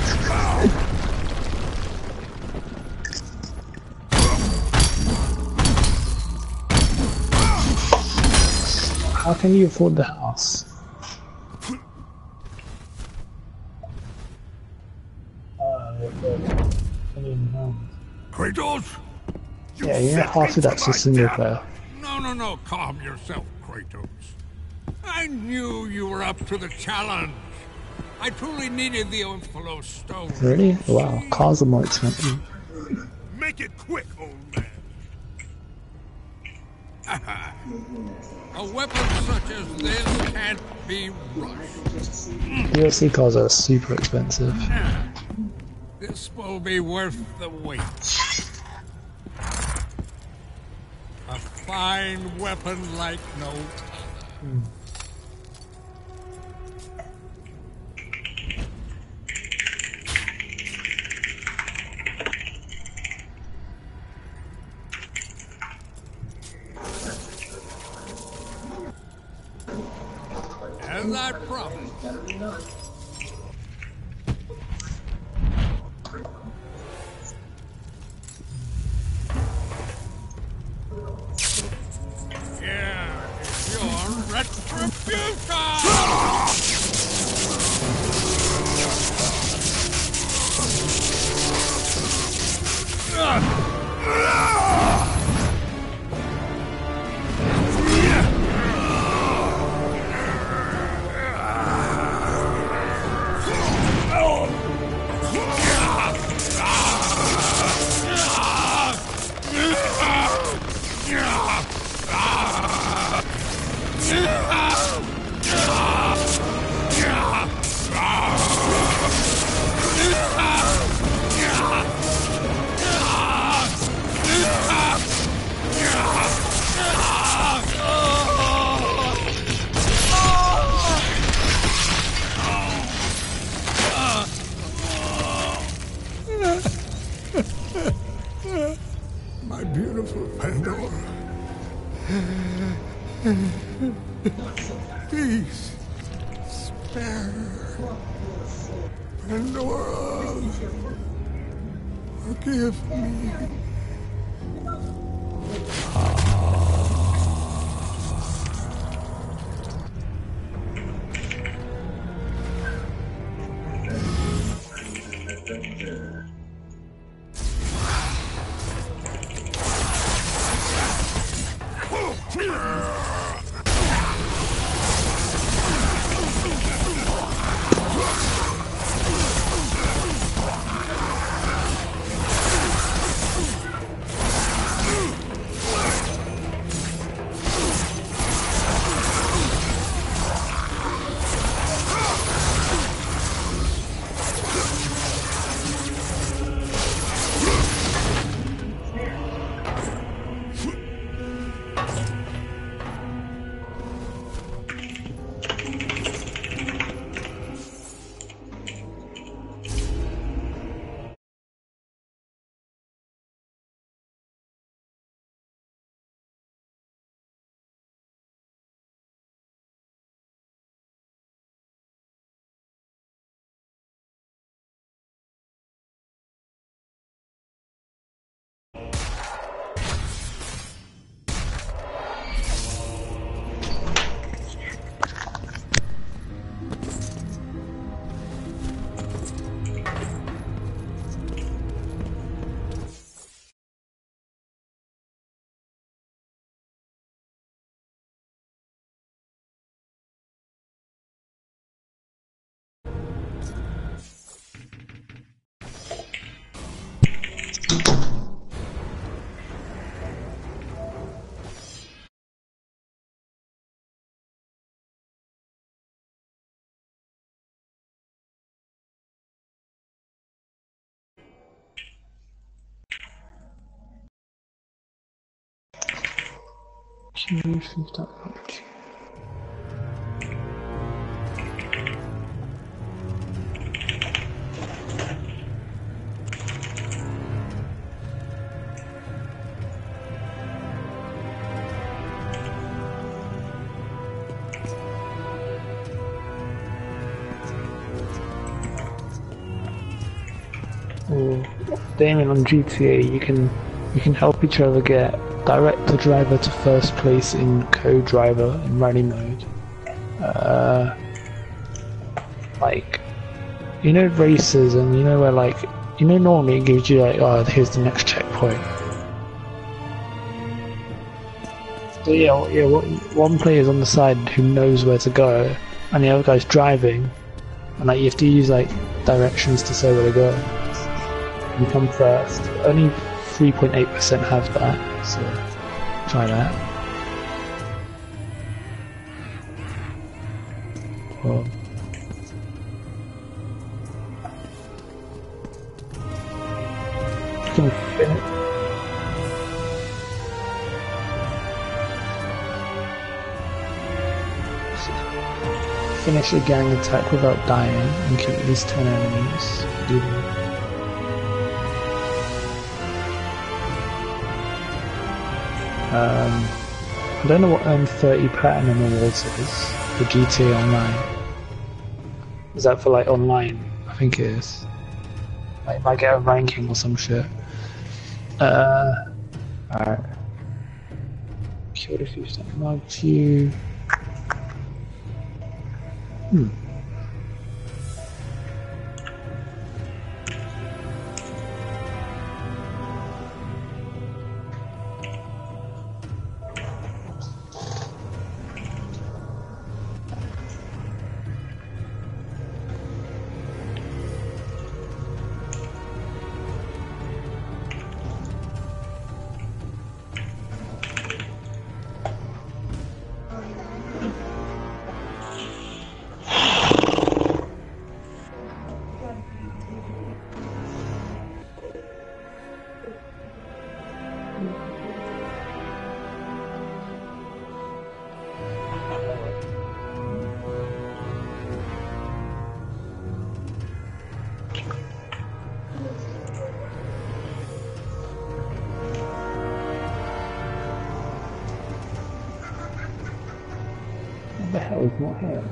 L: How can you afford the house?
J: Kratos?
L: Yeah, you know, half of that's just single player.
J: No, no, no, calm yourself, Kratos. I knew you were up to the challenge. I truly needed the Omphalos stone.
L: Really? Wow, cars are more expensive.
J: Make it quick, old man. A weapon such as this can't be rushed.
L: D L C cars are super expensive.
J: This will be worth the wait. A fine weapon like no other.
L: Hmm.
J: As I promised. Yeah, it's your retribution! Please, spare Pandora. Forgive me.
L: Can you think that much? Or Damien on G T A, you can you can help each other get direct the driver to first place in co-driver in rally mode. Uh, like, you know races, and you know where like, you know normally it gives you like, oh here's the next checkpoint. So yeah, yeah, one player's on the side who knows where to go, and the other guy's driving, and like you have to use like directions to say where to go. You come first. Only three point eight percent have that, so try that. Well, you can finish. Finish a gang attack without dying and kill at least ten enemies. Do that. Um, I don't know what earn thirty platinum awards is for G T A Online. Is that for like online? I think it is. Like, might get a ranking or some shit. Uh, alright. Killed a few stuff. Marked you. Hmm. What the hell is not here?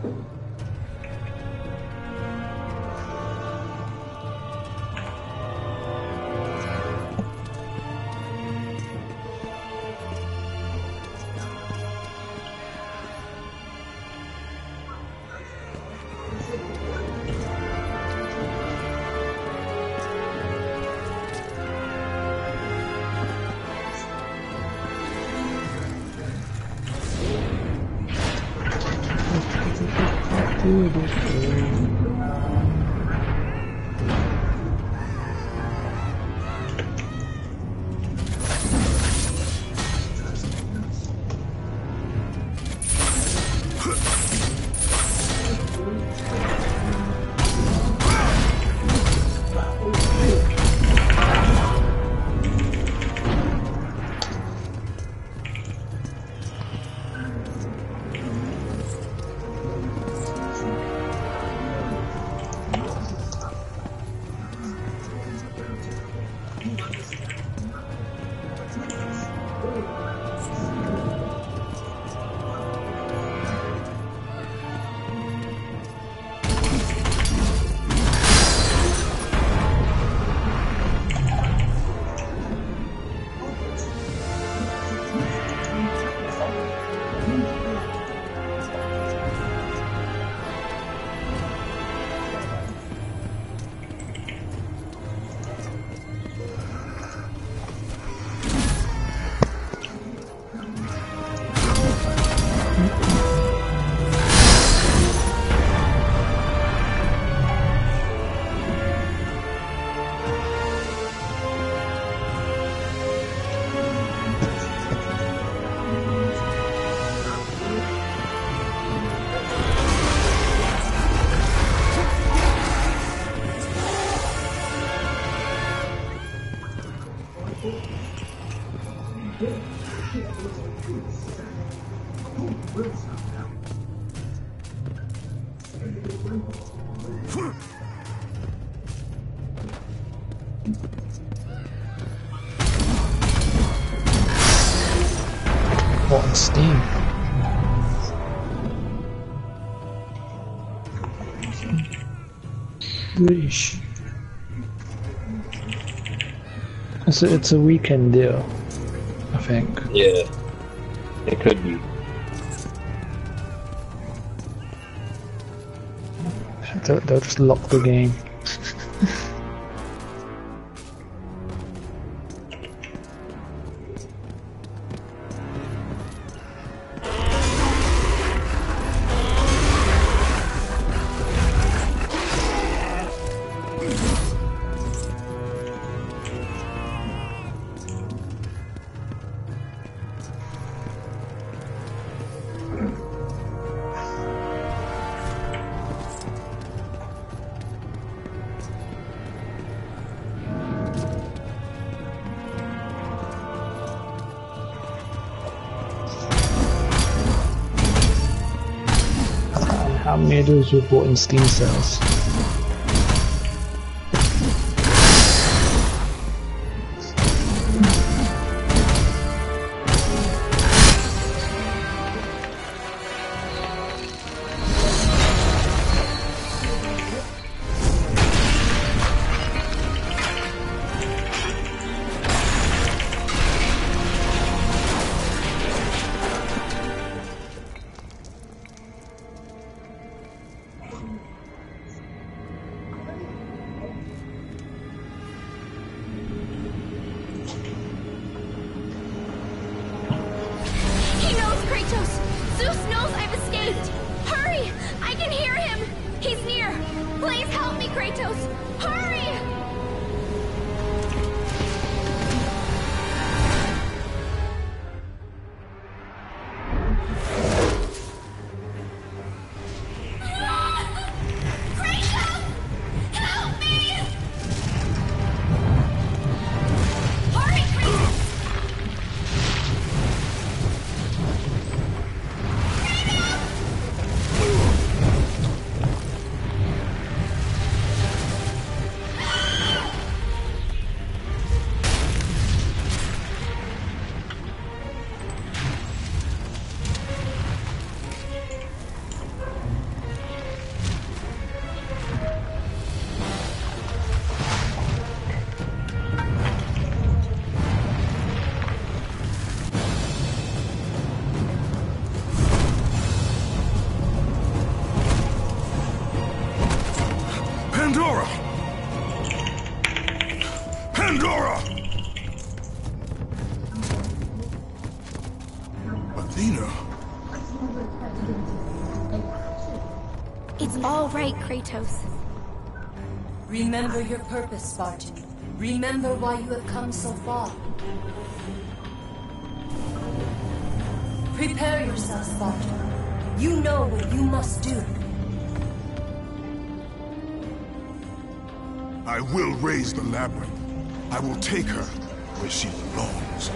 L: What on Steam? British. It's a, it's a weekend deal, I think.
I: Yeah, it could be.
L: They'll, they'll just lock the game. How many of those were bought in Steam sales?
H: It's all right, Kratos.
B: Remember your purpose, Spartan. Remember why you have come so far. Prepare yourself, Spartan. You know what you must do.
A: I will raise the labyrinth. I will take her where she belongs.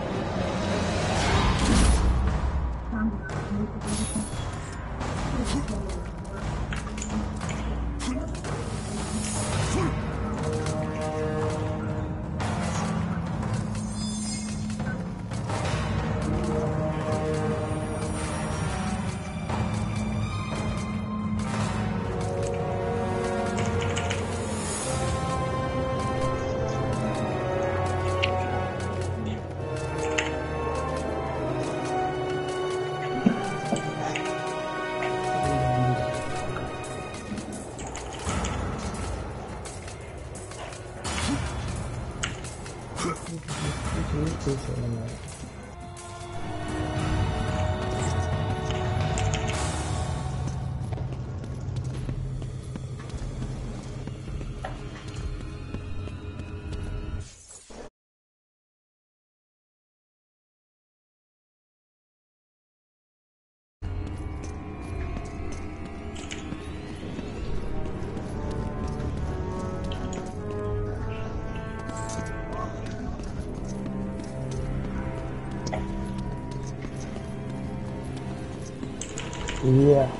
L: Yeah.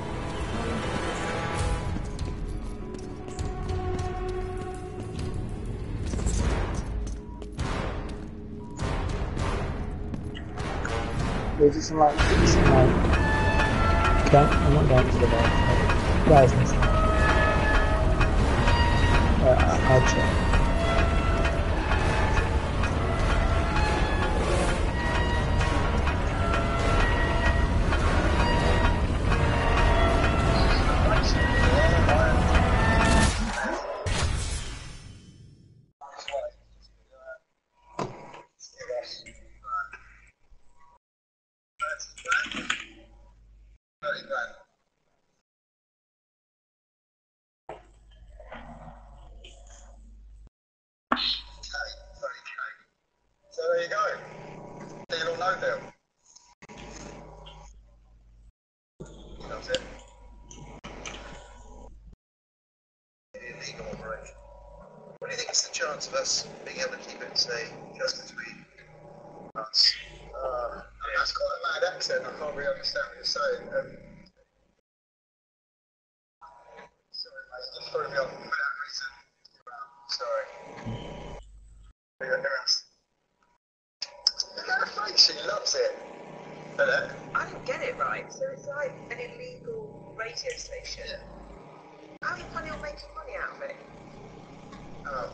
L: There's just some like, some like, okay, I'm not going to the bar. Guys, listen. Uh, I'll check.
M: So there you go. Deal or no deal. That's it. Illegal operation. What do you think is the chance of us being able to keep it, say, just between us? Uh, yeah. That's quite a mad accent. I can't really understand what you're saying. Um, sorry, mate. You just threw me off for that reason. Sorry. Look at her face, she loves it. Hello?
N: I didn't get it right. So it's like an illegal radio station. Yeah. How are you planning on making money out of it?
M: Oh.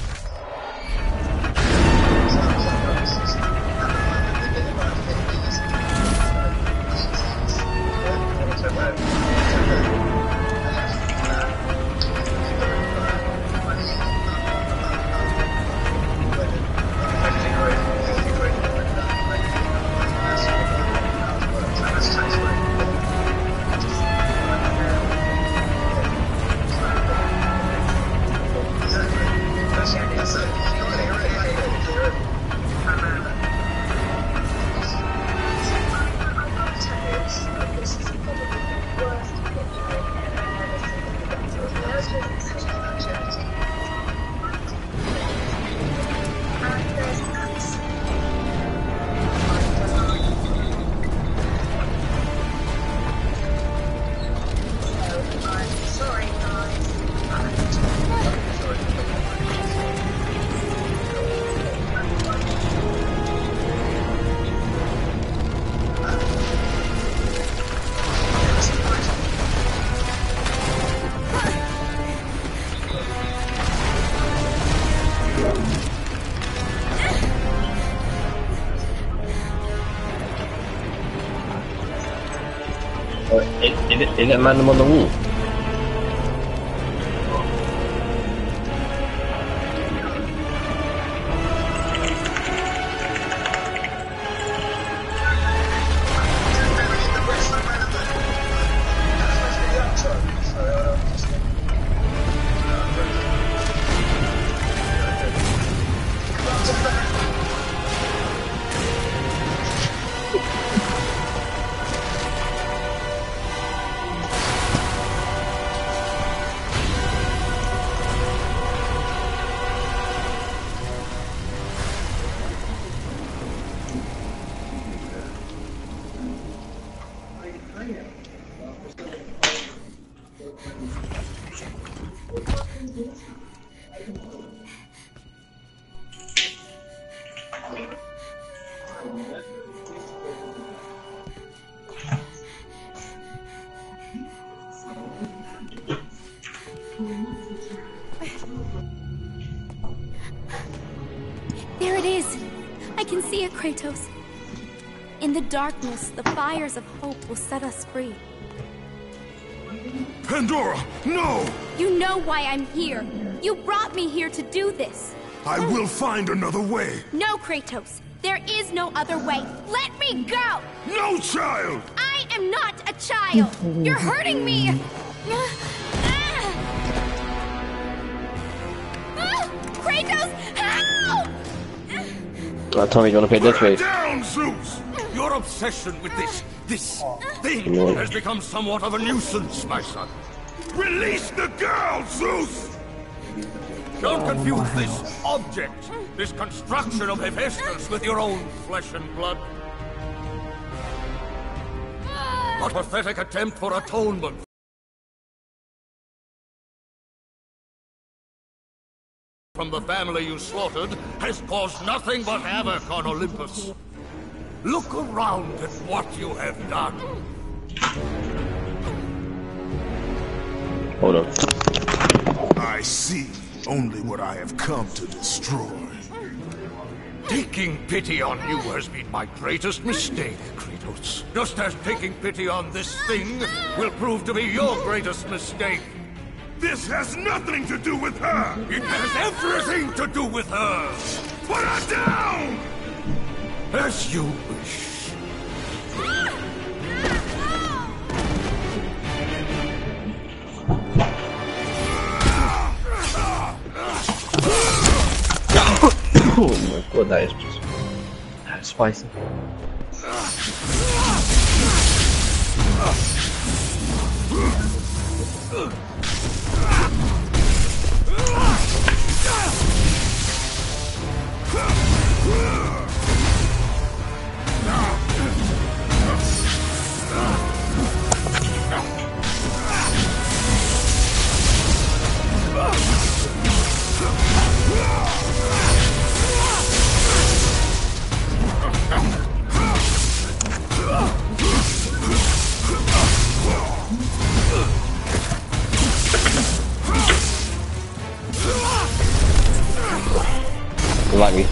I: Is, is, it, is it man on the wall?
H: There it is! I can see it, Kratos. In the darkness, the fires of hope will set us free.
A: Pandora, no!
H: You know why I'm here. You brought me here to do this.
A: I will find another way.
H: No, Kratos. There is no other way. Let me go!
A: No, child!
H: I am not a child! You're hurting me! Kratos, help!
I: Uh, Tommy, do you want to play this way?
A: Down, Zeus!
O: Your obsession with this, this thing
I: No.
O: has become somewhat of a nuisance, my son.
A: Release the girl, Zeus!
O: Don't confuse this object, this construction of Hephaestus with your own flesh and blood. A pathetic attempt for atonement. From the family you slaughtered has caused nothing but havoc on Olympus. Look around at what you have done.
I: Hold on.
A: I see only what I have come to destroy.
O: Taking pity on you has been my greatest mistake, Kratos. Just as taking pity on this thing will prove to be your greatest mistake.
A: This has nothing to do with her!
O: It has everything to do with her!
A: Put her down!
O: As you wish.
I: Oh my god, that is just that's spicy. You like me?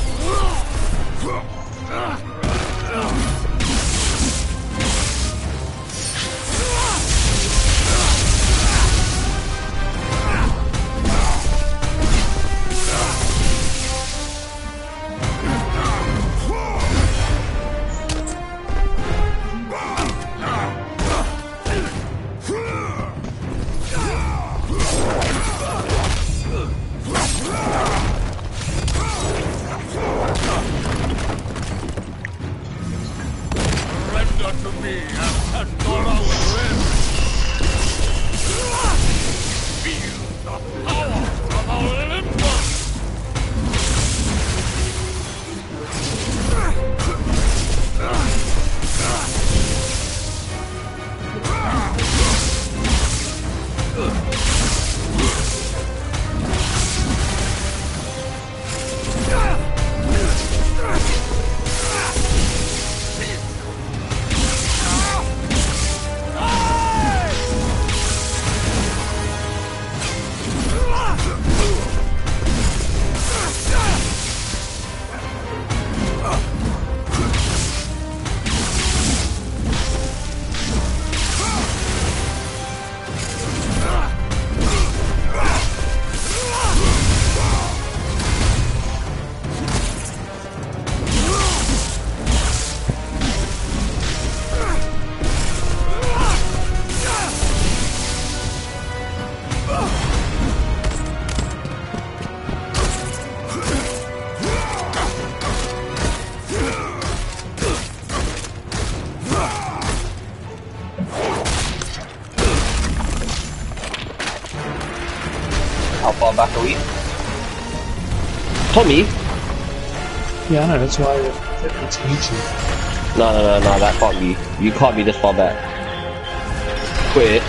I: How far back are we? Tommy?
L: Yeah, I know, that's why it's YouTube.
I: No, no, no, no, that can't be. You can't be this far back. quit.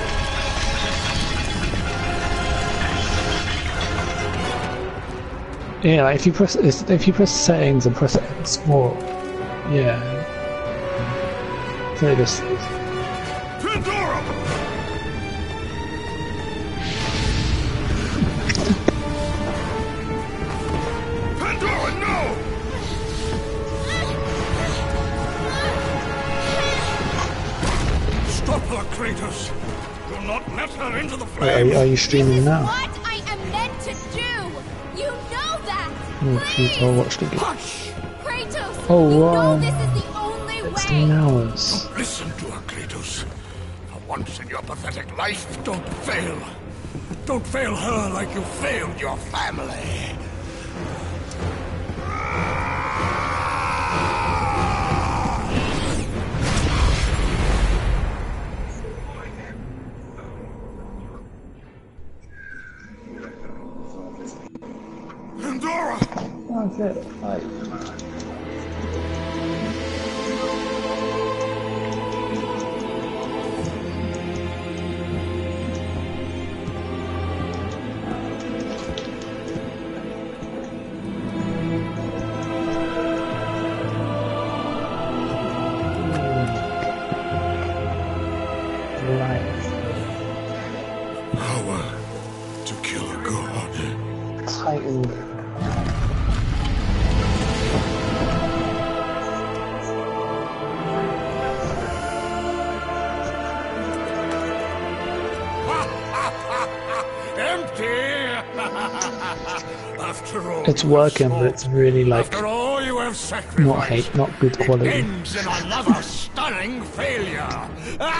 L: Yeah, like if you press if you press settings and press export, yeah. So this.
O: Pandora! Pandora, no! Stop her, Kratos! Do not let her into the
L: Wait,
O: flames!
L: are, are you streaming now?
H: What I am meant to do! You know that!
L: Oh, shoot, I'll watch the game.
O: Hush!
H: Kratos!
L: Oh,
H: you
L: wow.
H: know this is the only
L: sixteen
H: way!
L: hours.
O: Don't listen to her, Kratos. For once in your pathetic life, don't fail. Don't fail her like you failed your family. Pandora!
L: That's it. Like.
O: Power to kill a god.
L: Titan.
O: After all,
L: It's working, but it's really like
O: after all you have sacrificed,
L: not hate, not good
O: it
L: quality.
O: ends in another stunning failure.